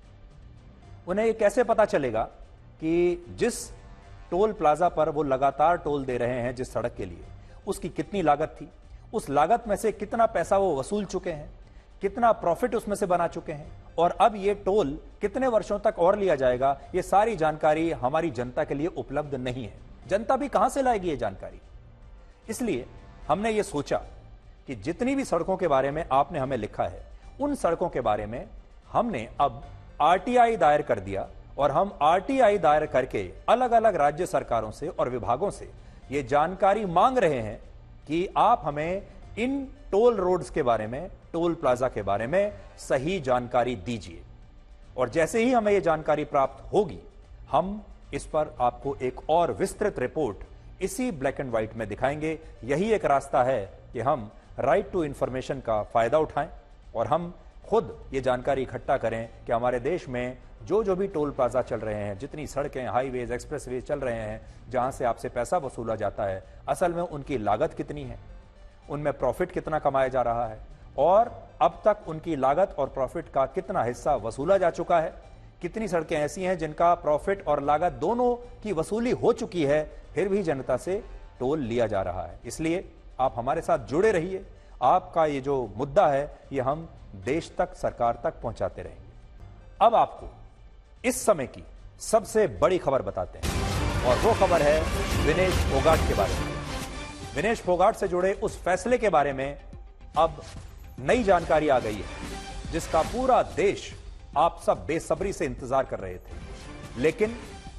उन्हें ये कैसे पता चलेगा कि जिस टोल प्लाजा पर वो लगातार टोल दे रहे हैं जिस सड़क के लिए, उसकी कितनी लागत थी, उस लागत में से कितना पैसा वो वसूल चुके हैं, कितना प्रॉफिट उसमें से बना चुके हैं और अब ये टोल कितने वर्षों तक और लिया जाएगा। ये सारी जानकारी हमारी जनता के लिए उपलब्ध नहीं है। जनता भी कहां से लाएगी ये जानकारी। इसलिए हमने ये सोचा कि जितनी भी सड़कों के बारे में आपने हमें लिखा है, उन सड़कों के बारे में हमने अब आरटीआई दायर कर दिया और हम आरटीआई दायर करके अलग अलग राज्य सरकारों से और विभागों से ये जानकारी मांग रहे हैं कि आप हमें इन टोल रोड्स के बारे में, टोल प्लाजा के बारे में सही जानकारी दीजिए। और जैसे ही हमें यह जानकारी प्राप्त होगी, हम इस पर आपको एक और विस्तृत रिपोर्ट इसी ब्लैक एंड व्हाइट में दिखाएंगे। यही एक रास्ता है कि हम राइट टू इंफॉर्मेशन का फायदा उठाएं और हम खुद ये जानकारी इकट्ठा करें कि हमारे देश में जो जो भी टोल प्लाजा चल रहे हैं, जितनी सड़कें, हाईवेज, एक्सप्रेसवेज चल रहे हैं जहां से आपसे पैसा वसूला जाता है, असल में उनकी लागत कितनी है, उनमें प्रॉफिट कितना कमाया जा रहा है और अब तक उनकी लागत और प्रॉफिट का कितना हिस्सा वसूला जा चुका है। कितनी सड़कें ऐसी हैं जिनका प्रॉफिट और लागत दोनों की वसूली हो चुकी है, फिर भी जनता से टोल लिया जा रहा है। इसलिए आप हमारे साथ जुड़े रहिए। आपका ये जो मुद्दा है ये हम देश तक, सरकार तक पहुंचाते रहेंगे। अब आपको इस समय की सबसे बड़ी खबर बताते हैं और वो खबर है विनेश फोगाट के बारे में। विनेश फोगाट से जुड़े उस फैसले के बारे में अब नई जानकारी आ गई है जिसका पूरा देश, आप सब बेसब्री से इंतजार कर रहे थे। लेकिन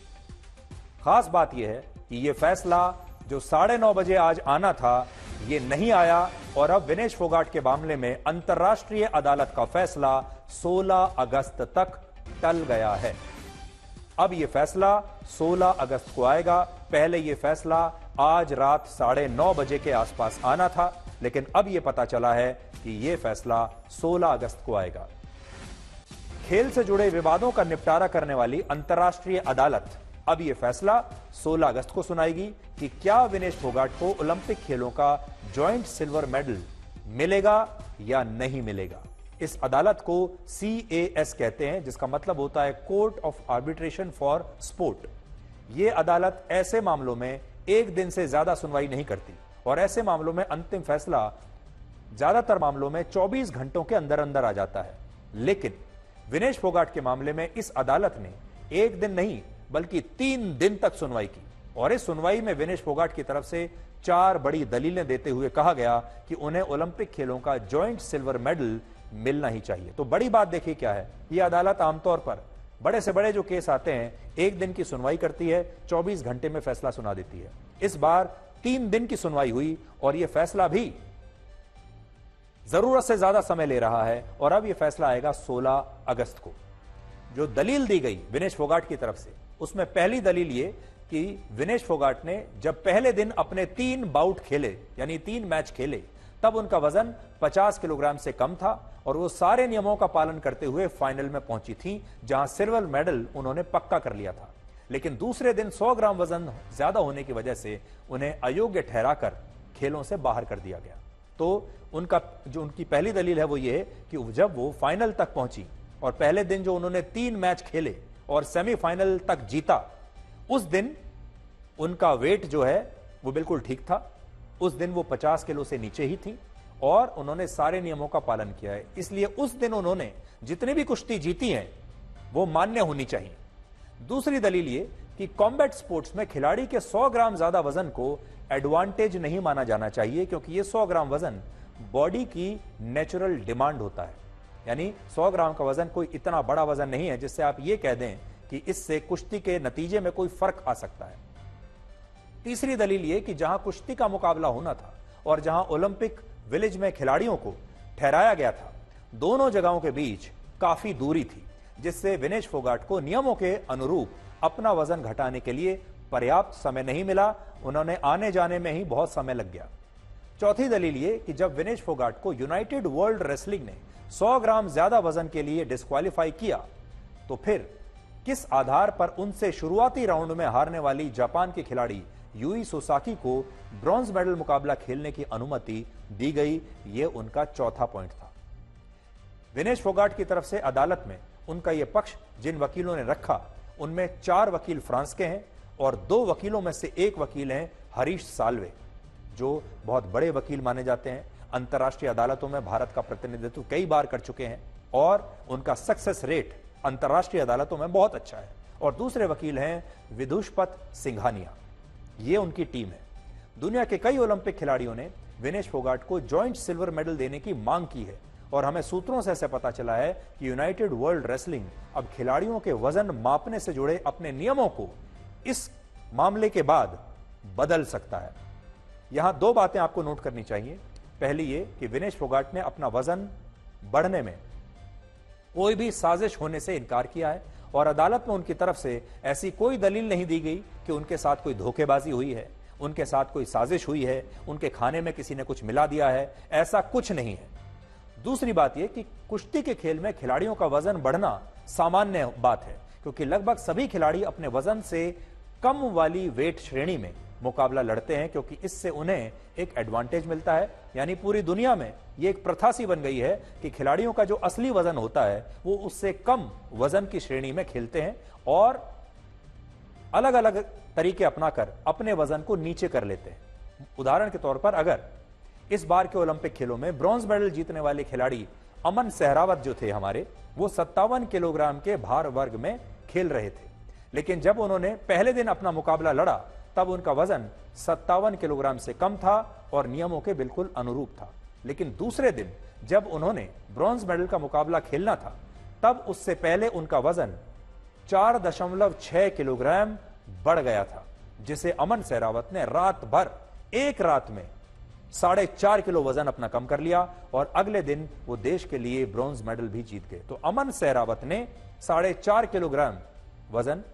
खास बात यह है कि यह फैसला जो साढ़े नौ बजे आज आना था, ये नहीं आया और अब विनेश फोगाट के मामले में अंतर्राष्ट्रीय अदालत का फैसला सोलह अगस्त तक टल गया है। अब यह फैसला सोलह अगस्त को आएगा। पहले यह फैसला आज रात साढ़े नौ बजे के आसपास आना था, लेकिन अब यह पता चला है कि यह फैसला सोलह अगस्त को आएगा। खेल से जुड़े विवादों का निपटारा करने वाली अंतर्राष्ट्रीय अदालत अब यह फैसला सोलह अगस्त को सुनाएगी कि क्या विनेश फोगाट को ओलंपिक खेलों का जॉइंट सिल्वर मेडल मिलेगा या नहीं मिलेगा। इस अदालत को सी ए एस कहते हैं, जिसका मतलब होता है court of arbitration for sport. यह अदालत ऐसे मामलों में एक दिन से ज्यादा सुनवाई नहीं करती और ऐसे मामलों में अंतिम फैसला ज्यादातर मामलों में चौबीस घंटों के अंदर अंदर आ जाता है। लेकिन विनेश फोगाट के मामले में इस अदालत ने एक दिन नहीं बल्कि तीन दिन तक सुनवाई की और इस सुनवाई में विनेश फोगाट की तरफ से चार बड़ी दलीलें देते हुए कहा गया कि उन्हें ओलंपिक खेलों का जॉइंट सिल्वर मेडल मिलना ही चाहिए। तो बड़ी बात देखिए क्या है, यह अदालत आमतौर पर बड़े से बड़े जो केस आते हैं एक दिन की सुनवाई करती है, चौबीस घंटे में फैसला सुना देती है। इस बार तीन दिन की सुनवाई हुई और यह फैसला भी जरूरत से ज्यादा समय ले रहा है और अब यह फैसला आएगा सोलह अगस्त को। जो दलील दी गई विनेश फोगाट की तरफ से, उसमें पहली दलील ये कि विनेश फोगाट ने जब पहले दिन अपने तीन बाउट खेले, यानी तीन मैच खेले, तब उनका वजन पचास किलोग्राम से कम था और वो सारे नियमों का पालन करते हुए फाइनल में पहुंची थी, जहां सिल्वर मेडल उन्होंने पक्का कर लिया था। लेकिन दूसरे दिन सौ ग्राम वजन ज्यादा होने की वजह से उन्हें अयोग्य ठहराकर खेलों से बाहर कर दिया गया। तो उनका जो उनकी पहली दलील है वो ये है कि जब वो फाइनल तक पहुंची और पहले दिन जो उन्होंने तीन मैच खेले और सेमीफाइनल तक जीता, उस दिन उनका वेट जो है वो बिल्कुल ठीक था। उस दिन वो पचास किलो से नीचे ही थी और उन्होंने सारे नियमों का पालन किया है, इसलिए उस दिन उन्होंने जितनी भी कुश्ती जीती हैं वो मान्य होनी चाहिए। दूसरी दलील ये कि कॉम्बैट स्पोर्ट्स में खिलाड़ी के सौ ग्राम ज्यादा वजन को एडवांटेज नहीं माना जाना चाहिए, क्योंकि ये सौ ग्राम वजन बॉडी की नेचुरल डिमांड होता है। यानी सौ ग्राम का वजन कोई इतना बड़ा वजन नहीं है जिससे आप ये कह दें कि इससे कुश्ती के नतीजे में कोई फर्क आ सकता है। तीसरी दलील ये कि जहां कुश्ती का मुकाबला होना था और जहां ओलंपिक विलेज में खिलाड़ियों को ठहराया गया था, दोनों जगहों के बीच काफी दूरी थी, जिससे विनेश फोगाट को नियमों के अनुरूप अपना वजन घटाने के लिए पर्याप्त समय नहीं मिला। उन्होंने आने जाने में ही बहुत समय लग गया। चौथी दलील ये कि जब विनेश फोगाट को यूनाइटेड वर्ल्ड रेसलिंग ने सौ ग्राम ज्यादा वजन के लिए डिस्क्वालीफाई किया, तो फिर किस आधार पर उनसे शुरुआती राउंड में हारने वाली जापान की खिलाड़ी यूई सोसाकी को ब्रॉन्ज मेडल मुकाबला खेलने की अनुमति दी गई, यह उनका चौथा पॉइंट था। विनेश फोगाट की तरफ से अदालत में उनका यह पक्ष जिन वकीलों ने रखा, उनमें चार वकील फ्रांस के हैं और दो वकीलों में से एक वकील हैं हरीश साल्वे, जो बहुत बड़े वकील माने जाते हैं, अंतर्राष्ट्रीय अदालतों में भारत का प्रतिनिधित्व कई बार कर चुके हैं और उनका सक्सेस रेट अंतर्राष्ट्रीय अदालतों में बहुत अच्छा है। और दूसरे वकील हैं विदुषपत सिंघानिया, ये उनकी टीम है। दुनिया के कई ओलंपिक खिलाड़ियों ने विनेश फोगाट को जॉइंट सिल्वर मेडल देने की मांग की है और हमें सूत्रों से ऐसे पता चला है कि यूनाइटेड वर्ल्ड रेसलिंग अब खिलाड़ियों के वजन मापने से जुड़े अपने नियमों को इस मामले के बाद बदल सकता है। यहां दो बातें आपको नोट करनी चाहिए। पहली ये कि विनेश फोगाट ने अपना वजन बढ़ने में कोई भी साजिश होने से इनकार किया है और अदालत में उनकी तरफ से ऐसी कोई दलील नहीं दी गई कि उनके साथ कोई धोखेबाजी हुई है, उनके साथ कोई साजिश हुई है, उनके खाने में किसी ने कुछ मिला दिया है, ऐसा कुछ नहीं है। दूसरी बात यह कि कुश्ती के खेल में खिलाड़ियों का वजन बढ़ना सामान्य बात है, क्योंकि लगभग सभी खिलाड़ी अपने वजन से कम वाली वेट श्रेणी में मुकाबला लड़ते हैं, क्योंकि इससे उन्हें एक एडवांटेज मिलता है। यानी पूरी दुनिया में यह एक प्रथा सी बन गई है कि खिलाड़ियों का जो असली वजन होता है वो उससे कम वजन की श्रेणी में खेलते हैं और अलग अलग तरीके अपनाकर अपने वजन को नीचे कर लेते हैं। उदाहरण के तौर पर अगर इस बार के ओलंपिक खेलों में ब्रॉन्ज मेडल जीतने वाले खिलाड़ी अमन सहरावत जो थे हमारे, वो सत्तावन किलोग्राम के भार वर्ग में खेल रहे थे, लेकिन जब उन्होंने पहले दिन अपना मुकाबला लड़ा तब उनका वजन सत्तावन किलोग्राम से कम था और नियमों के बिल्कुल अनुरूप था। लेकिन दूसरे दिन जब उन्होंने ब्रॉन्ज मेडल का मुकाबला खेलना था तब उससे पहले उनका वजन चार दशमलव छह किलोग्राम बढ़ गया था, जिसे अमन सहरावत ने रात भर एक रात में साढ़े चार किलो वजन अपना कम कर लिया और अगले दिन वो देश के लिए ब्रॉन्ज मेडल भी जीत गए। तो अमन सहरावत ने साढ़े चार किलोग्राम वजन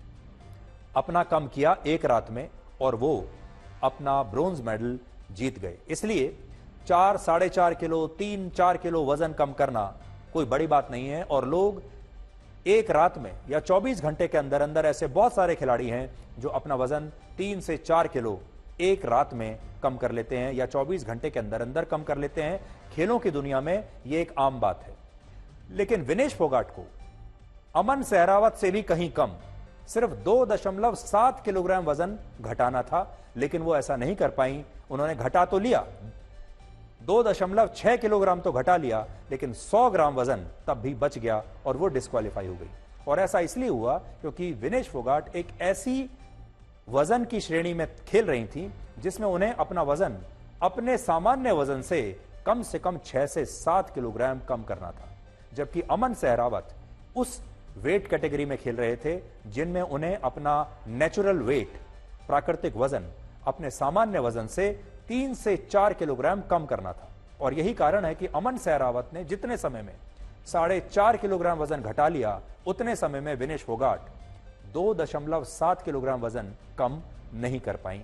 अपना कम किया एक रात में और वो अपना ब्रॉन्ज मेडल जीत गए। इसलिए चार साढ़े चार किलो तीन चार किलो वजन कम करना कोई बड़ी बात नहीं है और लोग एक रात में या चौबीस घंटे के अंदर अंदर ऐसे बहुत सारे खिलाड़ी हैं जो अपना वजन तीन से चार किलो एक रात में कम कर लेते हैं या चौबीस घंटे के अंदर अंदर कम कर लेते हैं। खेलों की दुनिया में यह एक आम बात है। लेकिन विनेश फोगाट को अमन सहरावत से भी कहीं कम सिर्फ दो दशमलव सात किलोग्राम वजन घटाना था, लेकिन वो ऐसा नहीं कर पाई। उन्होंने घटा तो लिया, दो दशमलव छह किलोग्राम तो घटा लिया, लेकिन सौ ग्राम वजन तब भी बच गया और वो डिस्क्वालीफाई हो गई। और ऐसा इसलिए हुआ क्योंकि विनेश फोगाट एक ऐसी वजन की श्रेणी में खेल रही थी जिसमें उन्हें अपना वजन अपने सामान्य वजन से कम से कम छह से सात किलोग्राम कम करना था, जबकि अमन सहरावत उस वेट कैटेगरी में खेल रहे थे जिनमें उन्हें अपना नेचुरल वेट, प्राकृतिक वजन, अपने सामान्य वजन से तीन से चार किलोग्राम कम करना था। और यही कारण है कि अमन सहरावत ने जितने समय में साढ़े चार किलोग्राम वजन घटा लिया, उतने समय में विनेश फोगाट दो दशमलव सात किलोग्राम वजन कम नहीं कर पाई।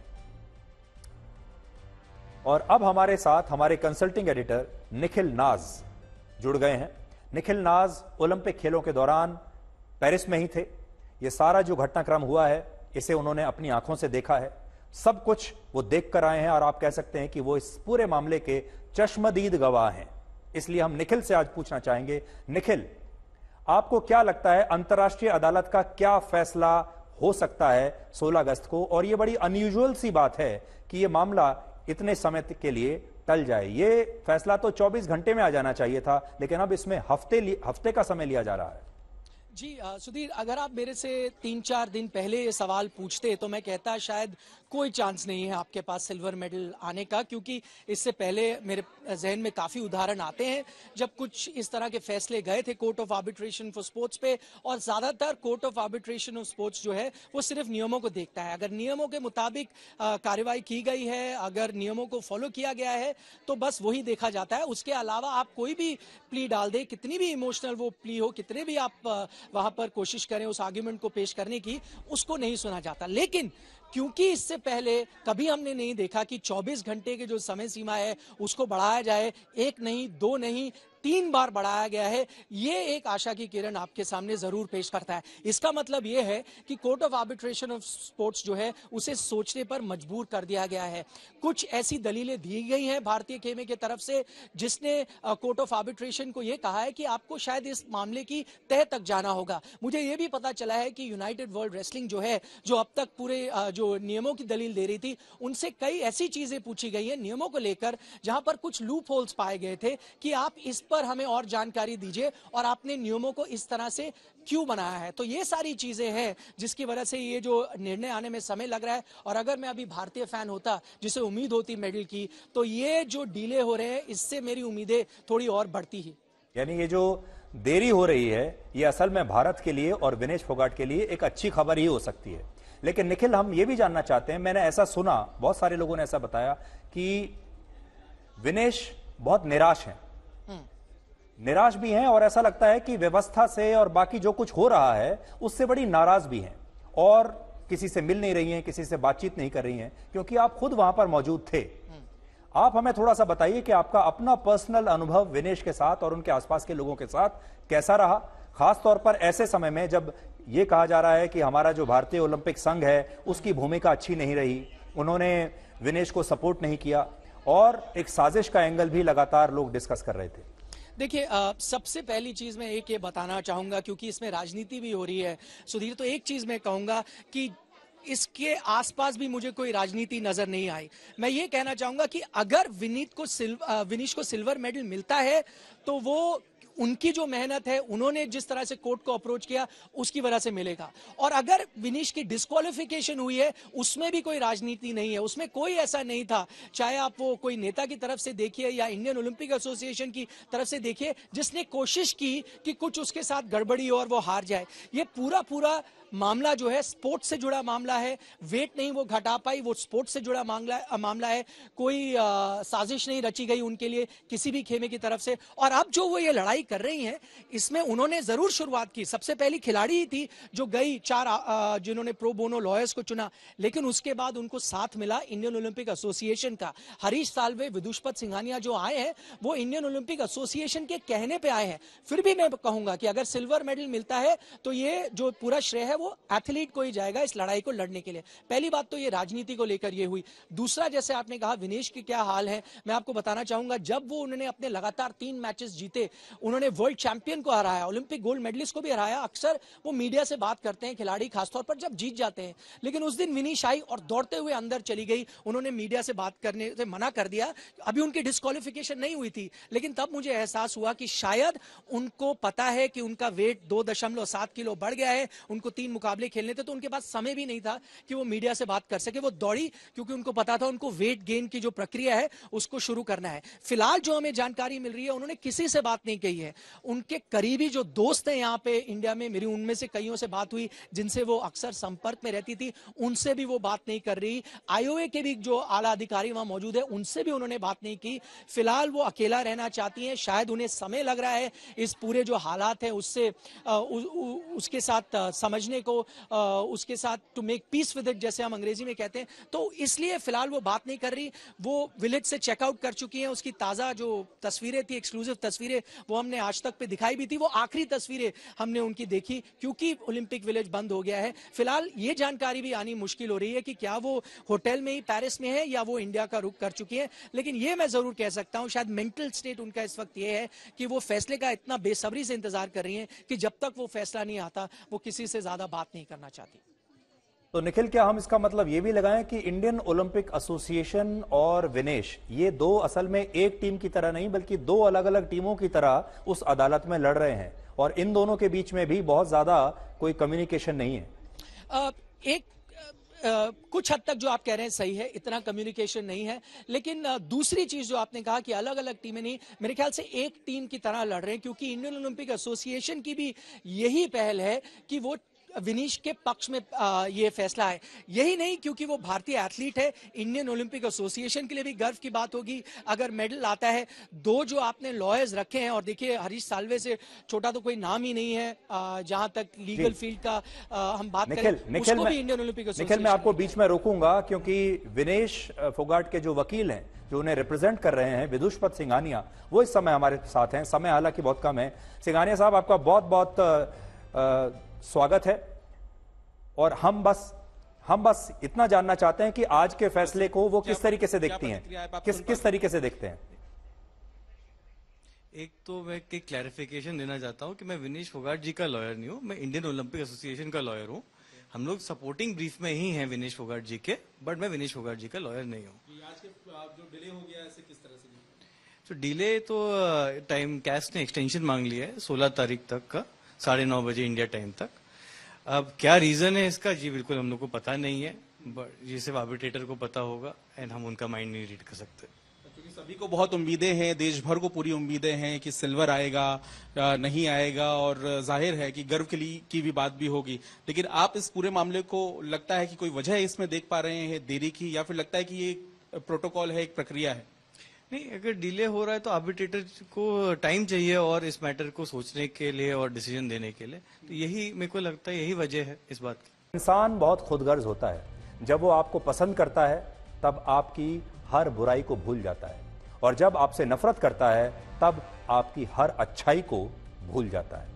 और अब हमारे साथ हमारे कंसल्टिंग एडिटर निखिल नाज जुड़ गए हैं। निखिल नाज ओलंपिक खेलों के दौरान पेरिस में ही थे। यह सारा जो घटनाक्रम हुआ है इसे उन्होंने अपनी आंखों से देखा है, सब कुछ वो देख कर आए हैं और आप कह सकते हैं कि वो इस पूरे मामले के चश्मदीद गवाह हैं। इसलिए हम निखिल से आज पूछना चाहेंगे, निखिल आपको क्या लगता है अंतर्राष्ट्रीय अदालत का क्या फैसला हो सकता है सोलह अगस्त को? और यह बड़ी अनयूजुअल सी बात है कि यह मामला इतने समय के लिए टल जाए। ये फैसला तो चौबीस घंटे में आ जाना चाहिए था, लेकिन अब इसमें हफ्ते हफ्ते का समय लिया जा रहा है। जी सुधीर, अगर आप मेरे से तीन चार दिन पहले ये सवाल पूछते तो मैं कहता शायद कोई चांस नहीं है आपके पास सिल्वर मेडल आने का, क्योंकि इससे पहले मेरे जहन में काफ़ी उदाहरण आते हैं जब कुछ इस तरह के फैसले गए थे court of arbitration for sports पे। और ज़्यादातर court of arbitration of sports जो है वो सिर्फ नियमों को देखता है। अगर नियमों के मुताबिक कार्रवाई की गई है, अगर नियमों को फॉलो किया गया है तो बस वही देखा जाता है। उसके अलावा आप कोई भी प्ली डाल दे, कितनी भी इमोशनल वो प्ली हो, कितने भी आप वहां पर कोशिश करें उस आर्ग्यूमेंट को पेश करने की, उसको नहीं सुना जाता। लेकिन क्योंकि इससे पहले कभी हमने नहीं देखा कि चौबीस घंटे के जो समय सीमा है उसको बढ़ाया जाए, एक नहीं दो नहीं तीन बार बढ़ाया गया है, ये एक आशा की किरण आपके सामने जरूर पेश करता है। इसका मतलब ये है कि court of arbitration of sports जो है उसे सोचने पर मजबूर कर दिया गया है। कुछ ऐसी दलीलें दी गई हैं भारतीय खेमे की तरफ से जिसने कोर्ट ऑफ आर्बिट्रेशन को यह कहा है कि आपको शायद इस मामले की तह तक जाना होगा। मुझे यह भी पता चला है कि यूनाइटेड वर्ल्ड रेसलिंग जो है, जो अब तक पूरे जो नियमों की दलील दे रही थी, उनसे कई ऐसी चीजें पूछी गई है नियमों को लेकर जहां पर कुछ लूप होल्स पाए गए थे कि आप इस पर हमें और जानकारी दीजिए और आपने नियमों को इस तरह से क्यों बनाया है। तो ये सारी चीजें हैं जिसकी वजह से ये जो निर्णय आने में समय लग रहा है। और अगर मैं अभी भारतीय फैन होता जिसे उम्मीद होती मेडल की, तो ये जो डीले हो रहे हैं इससे मेरी उम्मीदें थोड़ी और बढ़ती ही। यानी ये जो देरी हो रही है ये असल में भारत के लिए और विनेश फोगाट के लिए एक अच्छी खबर ही हो सकती है। लेकिन निखिल, हम ये भी जानना चाहते हैं, मैंने ऐसा सुना, बहुत सारे लोगों ने ऐसा बताया कि विनेश बहुत निराश हैं, निराश भी हैं और ऐसा लगता है कि व्यवस्था से और बाकी जो कुछ हो रहा है उससे बड़ी नाराज भी हैं और किसी से मिल नहीं रही हैं, किसी से बातचीत नहीं कर रही हैं, क्योंकि आप खुद वहां पर मौजूद थे। आप हमें थोड़ा सा बताइए कि आपका अपना पर्सनल अनुभव विनेश के साथ और उनके आसपास के लोगों के साथ कैसा रहा, खास तौर पर ऐसे समय में जब यह कहा जा रहा है कि हमारा जो भारतीय ओलंपिक संघ है उसकी भूमिका अच्छी नहीं रही, उन्होंने विनेश को सपोर्ट नहीं किया और एक साजिश का एंगल भी लगातार लोग डिस्कस कर रहे थे। देखिए, सबसे पहली चीज मैं एक ये बताना चाहूंगा, क्योंकि इसमें राजनीति भी हो रही है सुधीर, तो एक चीज मैं कहूंगा कि इसके आसपास भी मुझे कोई राजनीति नजर नहीं आई। मैं ये कहना चाहूंगा कि अगर विनीत को सिल्व विनीश को सिल्वर मेडल मिलता है तो वो उनकी जो मेहनत है, उन्होंने जिस तरह से कोर्ट को अप्रोच किया उसकी वजह से मिलेगा। और अगर विनीश की डिस्क्वालिफिकेशन हुई है उसमें भी कोई राजनीति नहीं है, उसमें कोई ऐसा नहीं था, चाहे आप वो कोई नेता की तरफ से देखिए या इंडियन ओलंपिक एसोसिएशन की तरफ से देखिए, जिसने कोशिश की कि कुछ उसके साथ गड़बड़ी और वो हार जाए। ये पूरा पूरा मामला जो है स्पोर्ट्स से जुड़ा मामला है, वेट नहीं वो घटा पाई, वो स्पोर्ट्स से जुड़ा मामला मामला है, कोई आ, साजिश नहीं रची गई उनके लिए किसी भी खेमे की तरफ से। और अब जो वो ये लड़ाई कर रही हैं इसमें उन्होंने जरूर शुरुआत की, सबसे पहली खिलाड़ी ही थी जो गई, चार आ, जिन्होंने प्रो बोनो लॉयर्स को चुना, लेकिन उसके बाद उनको साथ मिला इंडियन ओलंपिक एसोसिएशन का। हरीश साल्वे, विदुषपत सिंघानिया जो आए हैं वो इंडियन ओलंपिक एसोसिएशन के कहने पे आए हैं। फिर भी मैं कहूंगा कि अगर सिल्वर मेडल मिलता है तो ये जो पूरा श्रेय है वो एथलीट को ही जाएगा इस लड़ाई को लड़ने के लिए। पहली बात तो ये राजनीति को लेकर ये हुई। दूसरा, जैसे आपने कहा विनेश के क्या हाल है, मैं आपको बताना चाहूंगा, जब वो उन्होंने अपने लगातार तीन मैचेस जीते, उन्होंने वर्ल्ड चैंपियन को हराया, ओलंपिक गोल्ड मेडलिस्ट को भी हराया। अक्सर वो मीडिया से बात करते हैं खिलाड़ी खासतौर पर जब जीत जाते हैं, लेकिन उस दिन विनीश आई और दौड़ते हुए अंदर चली गई, उन्होंने मीडिया से बात करने से मना कर दिया। अभी उनकी डिस्क्वालिफिकेशन नहीं हुई थी, लेकिन तब मुझे एहसास हुआ कि शायद उनको पता है कि उनका वेट दो दशमलव सात किलो बढ़ गया है, उनको तीन मुकाबले खेलने थे तो उनके पास समय भी नहीं था कि वो मीडिया से बात कर सके। वो दौड़ी क्योंकि उनको पता था उनको वेट गेन की जो प्रक्रिया है उसको शुरू करना है। फिलहाल जो हमें जानकारी मिल रही है, उन्होंने किसी से बात नहीं की है। उनके करीबी जो दोस्त हैं यहाँ पे इंडिया में, मेरी उनमें से कईयों से बात हुई जिनसे वो अक्सर संपर्क में रहती थी, उनसे भी वो बात नहीं कर रही। आईओए के भी जो आला अधिकारी वहां मौजूद है उनसे भी उन्होंने बात नहीं की। फिलहाल वो अकेला रहना चाहती हैं। शायद उन्हें समय लग रहा है इस पूरे जो हालात है उससे उ, उ, उसके साथ समझने को, उसके साथ to make peace with it जैसे हम अंग्रेजी में कहते हैं, तो इसलिए फिलहाल वो बात नहीं कर रही। वो विलेज से चेकआउट कर चुकी हैं। उसकी ताजा जो तस्वीरें थी, एक्सक्लूसिव तस्वीरें, वो हमने आज तक पे दिखाई भी थी। वो आखिरी तस्वीरें हमने उनकी देखी क्योंकि ओलंपिक विलेज बंद हो गया है। फिलहाल ये जानकारी भी आनी मुश्किल हो रही है कि क्या वो होटल में ही पेरिस में है या वो इंडिया का रुख कर चुकी है। लेकिन ये मैं जरूर कह सकता हूं, शायद मेंटल स्टेट उनका इस वक्त ये है कि वो फैसले का इतना बेसब्री से इंतजार कर रही हैं कि जब तक वो फैसला नहीं आता वो किसी से ज्यादा बात नहीं करना चाहती। तो निखिल, क्या हम इसका मतलब ये भी लगाएं कि इंडियन ओलंपिक एसोसिएशन और विनेश, ये दो असल में एक टीम की तरह नहीं बल्कि दो अलग अलग टीमों की तरह उस अदालत में लड़ रहे हैं और इन दोनों के बीच में भी बहुत ज्यादा कोई कम्युनिकेशन नहीं है? आ, एक Uh, कुछ हद तक जो आप कह रहे हैं सही है, इतना कम्युनिकेशन नहीं है। लेकिन uh, दूसरी चीज जो आपने कहा कि अलग अलग टीमें नहीं, मेरे ख्याल से एक टीम की तरह लड़ रहे हैं क्योंकि इंडियन ओलंपिक एसोसिएशन की भी यही पहल है कि वो विनीश के पक्ष में आ, ये फैसला है। यही नहीं, क्योंकि वो भारतीय एथलीट है, इंडियन ओलंपिक एसोसिएशन के लिए भी गर्व की बात होगी अगर मेडल आता है। दो जो आपने लॉयर्स रखे हैं, और देखिए हरीश साल्वे से छोटा तो कोई नाम ही नहीं है जहां तक लीगल फील्ड का आ, हम बात निखिल, करें, निखिल उसको मैं, भी इंडियन ओलंपिक एसोसिएशन। निखिल, मैं आपको बीच में रोकूंगा क्योंकि विनेश फोगाट के जो वकील हैं जो उन्हें रिप्रेजेंट कर रहे हैं, विदुषपत सिंघानिया, वो इस समय हमारे साथ हैं। समय हालांकि बहुत कम है। सिंघानिया साहब, आपका बहुत बहुत स्वागत है। और हम बस हम बस इतना जानना चाहते हैं कि आज के फैसले को वो किस तरीके से देखती हैं, किस किस तरीके से देखते हैं? एक तो मैं एक क्लैरिफिकेशन देना चाहता हूं कि मैं विनेश फोगाट जी का लॉयर नहीं हूं, मैं इंडियन ओलंपिक एसोसिएशन का लॉयर हूं। हम लोग सपोर्टिंग ब्रीफ में ही हैं विनेश फोगाट जी के, बट मैं विनेश फोगाट जी का लॉयर नहीं हूं। आज के जो डिले हो गया है, किस तरह से? तो डिले तो टाइम कैस्ट ने एक्सटेंशन मांग लिया है सोलह तारीख तक का, साढ़े नौ बजे इंडिया टाइम तक। अब क्या रीजन है इसका, जी बिल्कुल हम लोग को पता नहीं है, बट ये सिर्फ आर्बिट्रेटर को पता होगा एंड हम उनका माइंड नहीं रीड कर सकते। क्योंकि सभी को बहुत उम्मीदें हैं, देश भर को पूरी उम्मीदें हैं कि सिल्वर आएगा नहीं आएगा, और जाहिर है कि गर्व के लिए की भी बात भी होगी। लेकिन आप इस पूरे मामले को लगता है कि कोई वजह इसमें देख पा रहे हैं देरी की, या फिर लगता है कि ये प्रोटोकॉल है, एक प्रक्रिया है? नहीं, अगर डिले हो रहा है तो आर्बिट्रेटर को टाइम चाहिए और इस मैटर को सोचने के लिए और डिसीजन देने के लिए, तो यही मेरे को लगता है यही वजह है इस बात की। इंसान बहुत खुदगर्ज होता है, जब वो आपको पसंद करता है तब आपकी हर बुराई को भूल जाता है, और जब आपसे नफरत करता है तब आपकी हर अच्छाई को भूल जाता है।